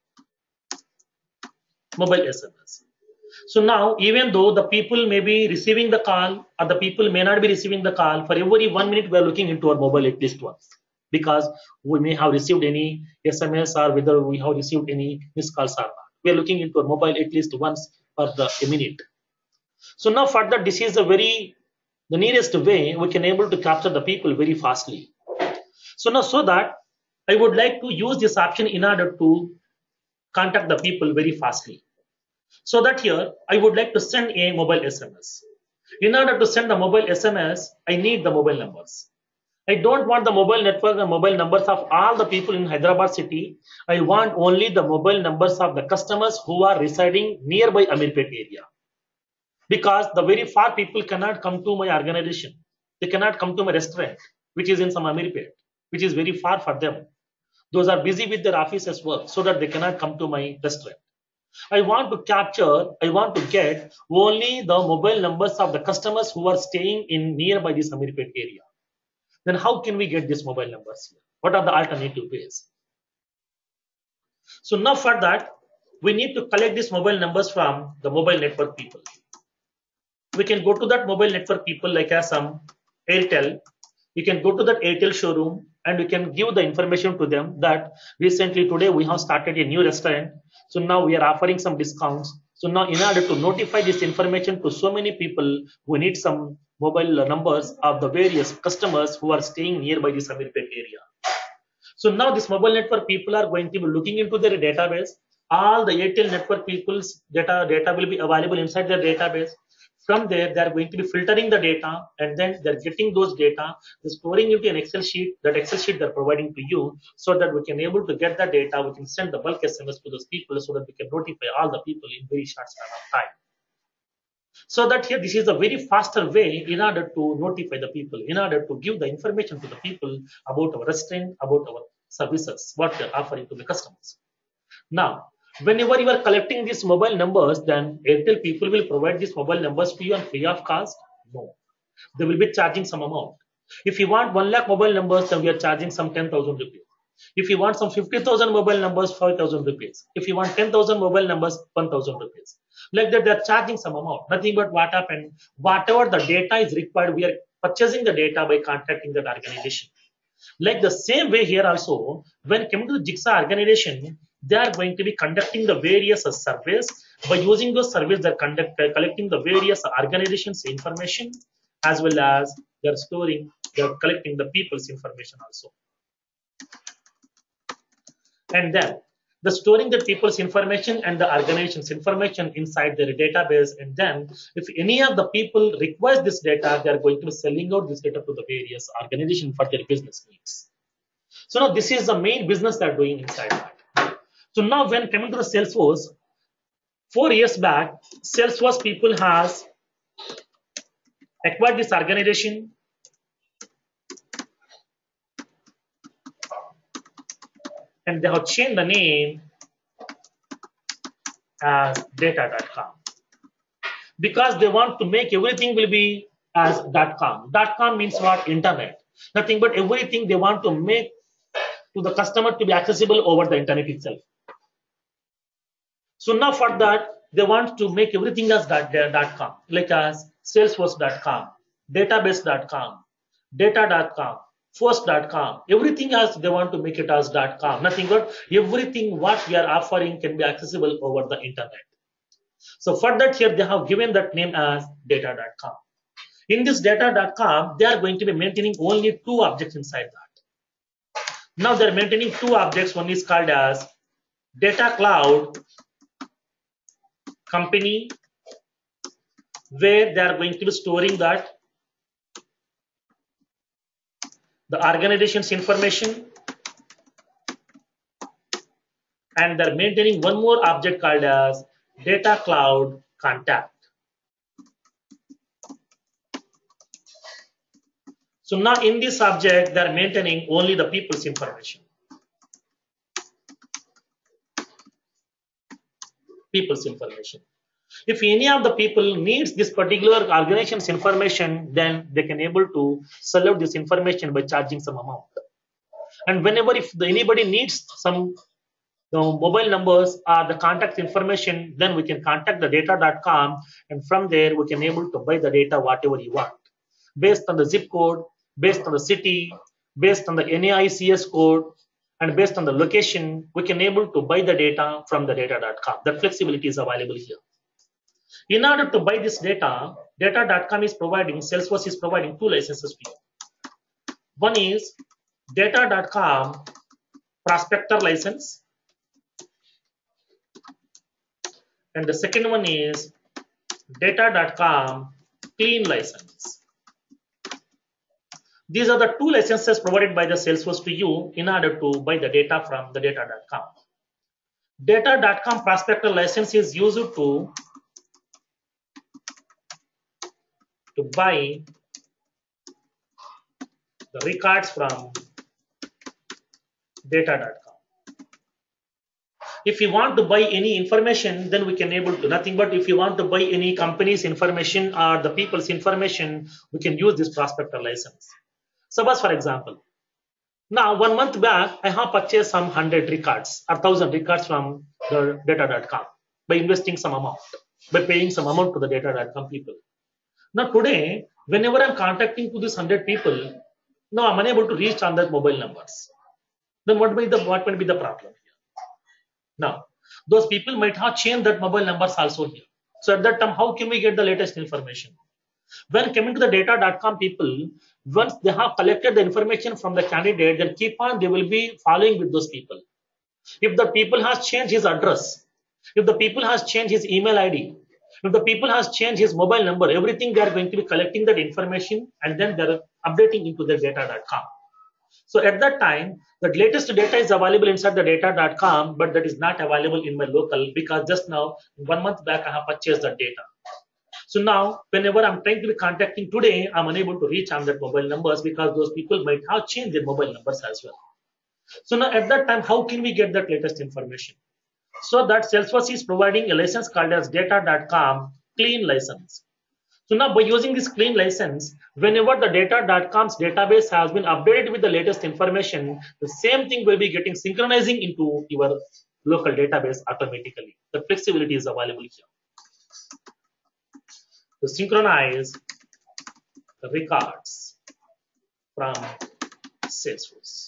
Speaker 1: Mobile S M S. So now, even though the people may be receiving the call or the people may not be receiving the call, for every one minute we are looking into our mobile at least once. Because we may have received any S M S or whether we have received any missed calls or not. We are looking into a mobile at least once per the a minute. So now further, this is the very the nearest way we can able to capture the people very fastly. So now so that I would like to use this option in order to contact the people very fastly. So that here I would like to send a mobile S M S. In order to send the mobile S M S, I need the mobile numbers. I don't want the mobile network and mobile numbers of all the people in Hyderabad city. I want only the mobile numbers of the customers who are residing nearby Amirpet area. Because the very far people cannot come to my organization. They cannot come to my restaurant, which is in some Amirpet, which is very far for them. Those are busy with their offices work, so that they cannot come to my restaurant. I want to capture, I want to get only the mobile numbers of the customers who are staying in nearby this Amirpet area. Then how can we get these mobile numbers here? What are the alternative ways? So now for that, we need to collect these mobile numbers from the mobile network people. We can go to that mobile network people like as some Airtel. You can go to that Airtel showroom and we can give the information to them that recently today we have started a new restaurant. So now we are offering some discounts. So now in order to notify this information to so many people, we need some mobile numbers of the various customers who are staying nearby this Amirpet area. So now this mobile network people are going to be looking into their database. All the Airtel network people's data, data will be available inside their database. From there, they are going to be filtering the data and then they're getting those data, they're storing into an Excel sheet. That Excel sheet they're providing to you so that we can able to get the data. We can send the bulk S M S to those people so that we can notify all the people in very short span of time. So that here, this is a very faster way in order to notify the people, in order to give the information to the people about our restaurant, about our services, what we're offering to the customers. Now, whenever you are collecting these mobile numbers, then Airtel people will provide these mobile numbers to you on free of cost? No. They will be charging some amount. If you want one lakh mobile numbers, then we are charging some ten thousand rupees. If you want some fifty thousand mobile numbers, five thousand rupees. If you want ten thousand mobile numbers, one thousand rupees. Like that, they are charging some amount. Nothing but what happened, whatever the data is required, we are purchasing the data by contacting that organization. Like the same way here also, when coming to the Jigsaw organization, they are going to be conducting the various surveys. By using those surveys, they're conduct, collecting the various organizations' information, as well as they're storing, they're collecting the people's information also. And then the storing the people's information and the organization's information inside their database. And then if any of the people request this data, they are going to be selling out this data to the various organizations for their business needs. So now this is the main business they're doing inside that. So now when coming to the Salesforce, four years back, Salesforce people has acquired this organization. And they have changed the name as data dot com because they want to make everything will be as .com. .com means what? Internet. Nothing but everything they want to make to the customer to be accessible over the internet itself. So now for that, they want to make everything as .com, like as Salesforce dot com, database dot com, data dot com. First dot com, everything else they want to make it as .com. Nothing but everything what we are offering can be accessible over the internet. So for that here they have given that name as data dot com. In this data dot com, they are going to be maintaining only two objects inside that. Now they are maintaining two objects. One is called as Data Cloud Company, where they are going to be storing that the organization's information, and they're maintaining one more object called as Data Cloud Contact. So now in this object, they're maintaining only the people's information. People's information. If any of the people needs this particular organization's information, then they can able to sell out this information by charging some amount. And whenever if the, anybody needs some the mobile numbers or the contact information, then we can contact the data dot com, and from there we can able to buy the data whatever you want, based on the zip code, based on the city, based on the N A I C S code, and based on the location, we can able to buy the data from the data dot com. That flexibility is available here. In order to buy this data, data dot com is providing, Salesforce is providing two licenses for you. One is data dot com prospector license, and the second one is data dot com clean license. These are the two licenses provided by the Salesforce to you in order to buy the data from the data dot com. data dot com prospector license is used to, to buy the records from data dot com. If you want to buy any information, then we can able to nothing but if you want to buy any company's information or the people's information, we can use this prospector license. Suppose for example, now one month back, I have purchased some hundred records or thousand records from the data dot com by investing some amount, by paying some amount to the data dot com people. Now today, whenever I'm contacting to this hundred people, now I'm unable to reach on that mobile numbers. Then what will be the what will be the problem here? Now, those people might have changed that mobile numbers also here. So at that time, how can we get the latest information? When coming to the data dot com people, once they have collected the information from the candidate, then keep on, they will be following with those people. If the people has changed his address, if the people has changed his email I D, if the people has changed his mobile number, everything they are going to be collecting that information and then they're updating into the data dot com. So at that time, the latest data is available inside the data dot com, but that is not available in my local because just now, one month back, I have purchased that data. So now, whenever I'm trying to be contacting today, I'm unable to reach on that mobile numbers because those people might have changed their mobile numbers as well. So now at that time, how can we get that latest information? So that Salesforce is providing a license called as data dot com clean license. So now by using this clean license, whenever the data dot com's database has been updated with the latest information, the same thing will be getting synchronizing into your local database automatically. The flexibility is available here. To synchronize the records from Salesforce.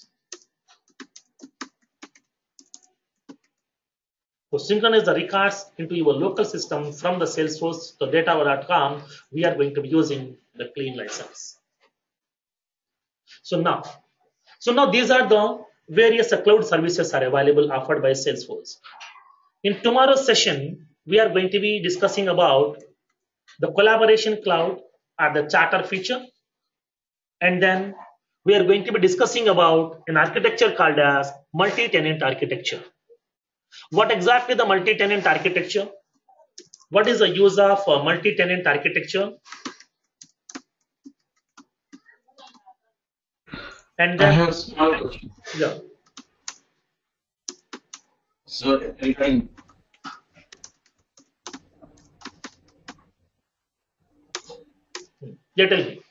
Speaker 1: To synchronize the records into your local system from the Salesforce to data dot com, we are going to be using the clean license. So now, so now these are the various cloud services are available offered by Salesforce. In tomorrow's session, we are going to be discussing about the collaboration cloud or the charter feature, and then we are going to be discussing about an architecture called as multi-tenant architecture. What exactly the multi-tenant architecture? What is the use of uh, multi-tenant architecture? And then
Speaker 5: I have a small question.
Speaker 1: Yeah.
Speaker 5: So regarding
Speaker 1: Yeah, tell me.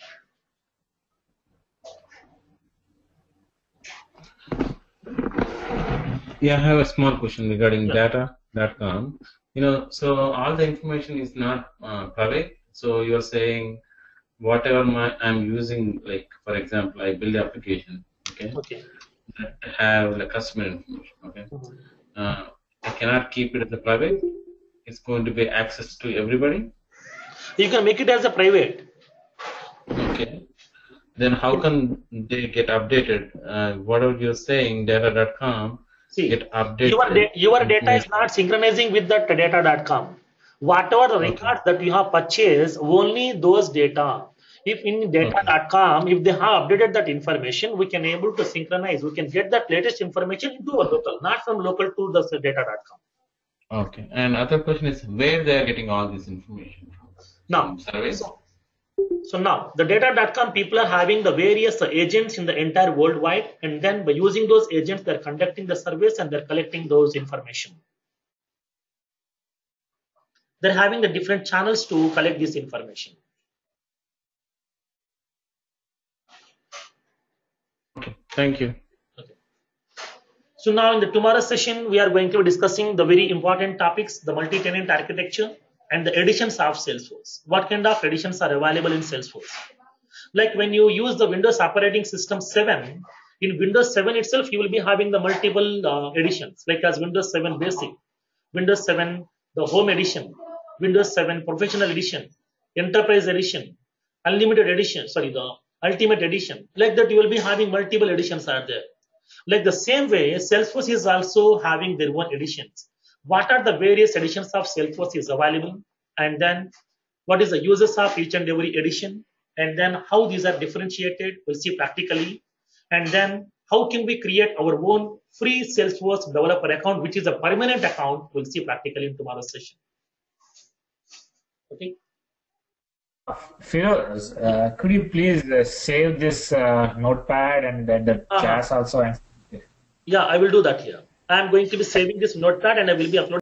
Speaker 5: Yeah, I have a small question regarding
Speaker 1: Yeah.
Speaker 5: data dot com. You know, so all the information is not uh, private. So you're saying whatever my I'm using, like for example, I build the application, okay,
Speaker 1: Okay.
Speaker 5: that have the customer information, okay.
Speaker 1: Mhm.
Speaker 5: Uh, I cannot keep it as a private. It's going to be access to everybody.
Speaker 1: You can make it as a private.
Speaker 5: Okay. Then how can they get updated? Uh, whatever you're saying, data dot com
Speaker 1: See,
Speaker 5: get updated.
Speaker 1: your, da your data is not synchronizing with that data dot com. Whatever the
Speaker 5: Okay.
Speaker 1: records that you have purchased, only those data. If in data dot com, if they have updated that information, we can able to synchronize. We can get that latest information into our local, not from local to the data dot com.
Speaker 5: Okay. And other question is where they are getting all this information from?
Speaker 1: Now,
Speaker 5: From surveys?
Speaker 1: so, so now the data dot com people are having the various agents in the entire worldwide, and then by using those agents, they're conducting the surveys and they're collecting those information. They're having the different channels to collect this information.
Speaker 5: Okay. Thank you.
Speaker 1: Okay. So now in the tomorrow's session, we are going to be discussing the very important topics, the multi-tenant architecture and the editions of Salesforce. What kind of editions are available in Salesforce? Like when you use the Windows operating system seven, In Windows seven itself, you will be having the multiple uh, editions, like as Windows seven Basic, Windows seven the Home Edition, Windows seven Professional Edition, Enterprise Edition, Unlimited Edition, sorry, the Ultimate Edition. Like that, you will be having multiple editions are there. Like the same way, Salesforce is also having their own editions. What are the various editions of Salesforce is available? And then what is the uses of each and every edition? And then how these are differentiated, we'll see practically. And then how can we create our own free Salesforce developer account, which is a permanent account, we'll see practically in tomorrow's session. Okay.
Speaker 2: Firoz, uh, could you please uh, save this uh, notepad and then the
Speaker 1: Uh-huh.
Speaker 2: chat also? And
Speaker 1: Yeah, I will do that here. I am going to be saving this notepad and I will be uploading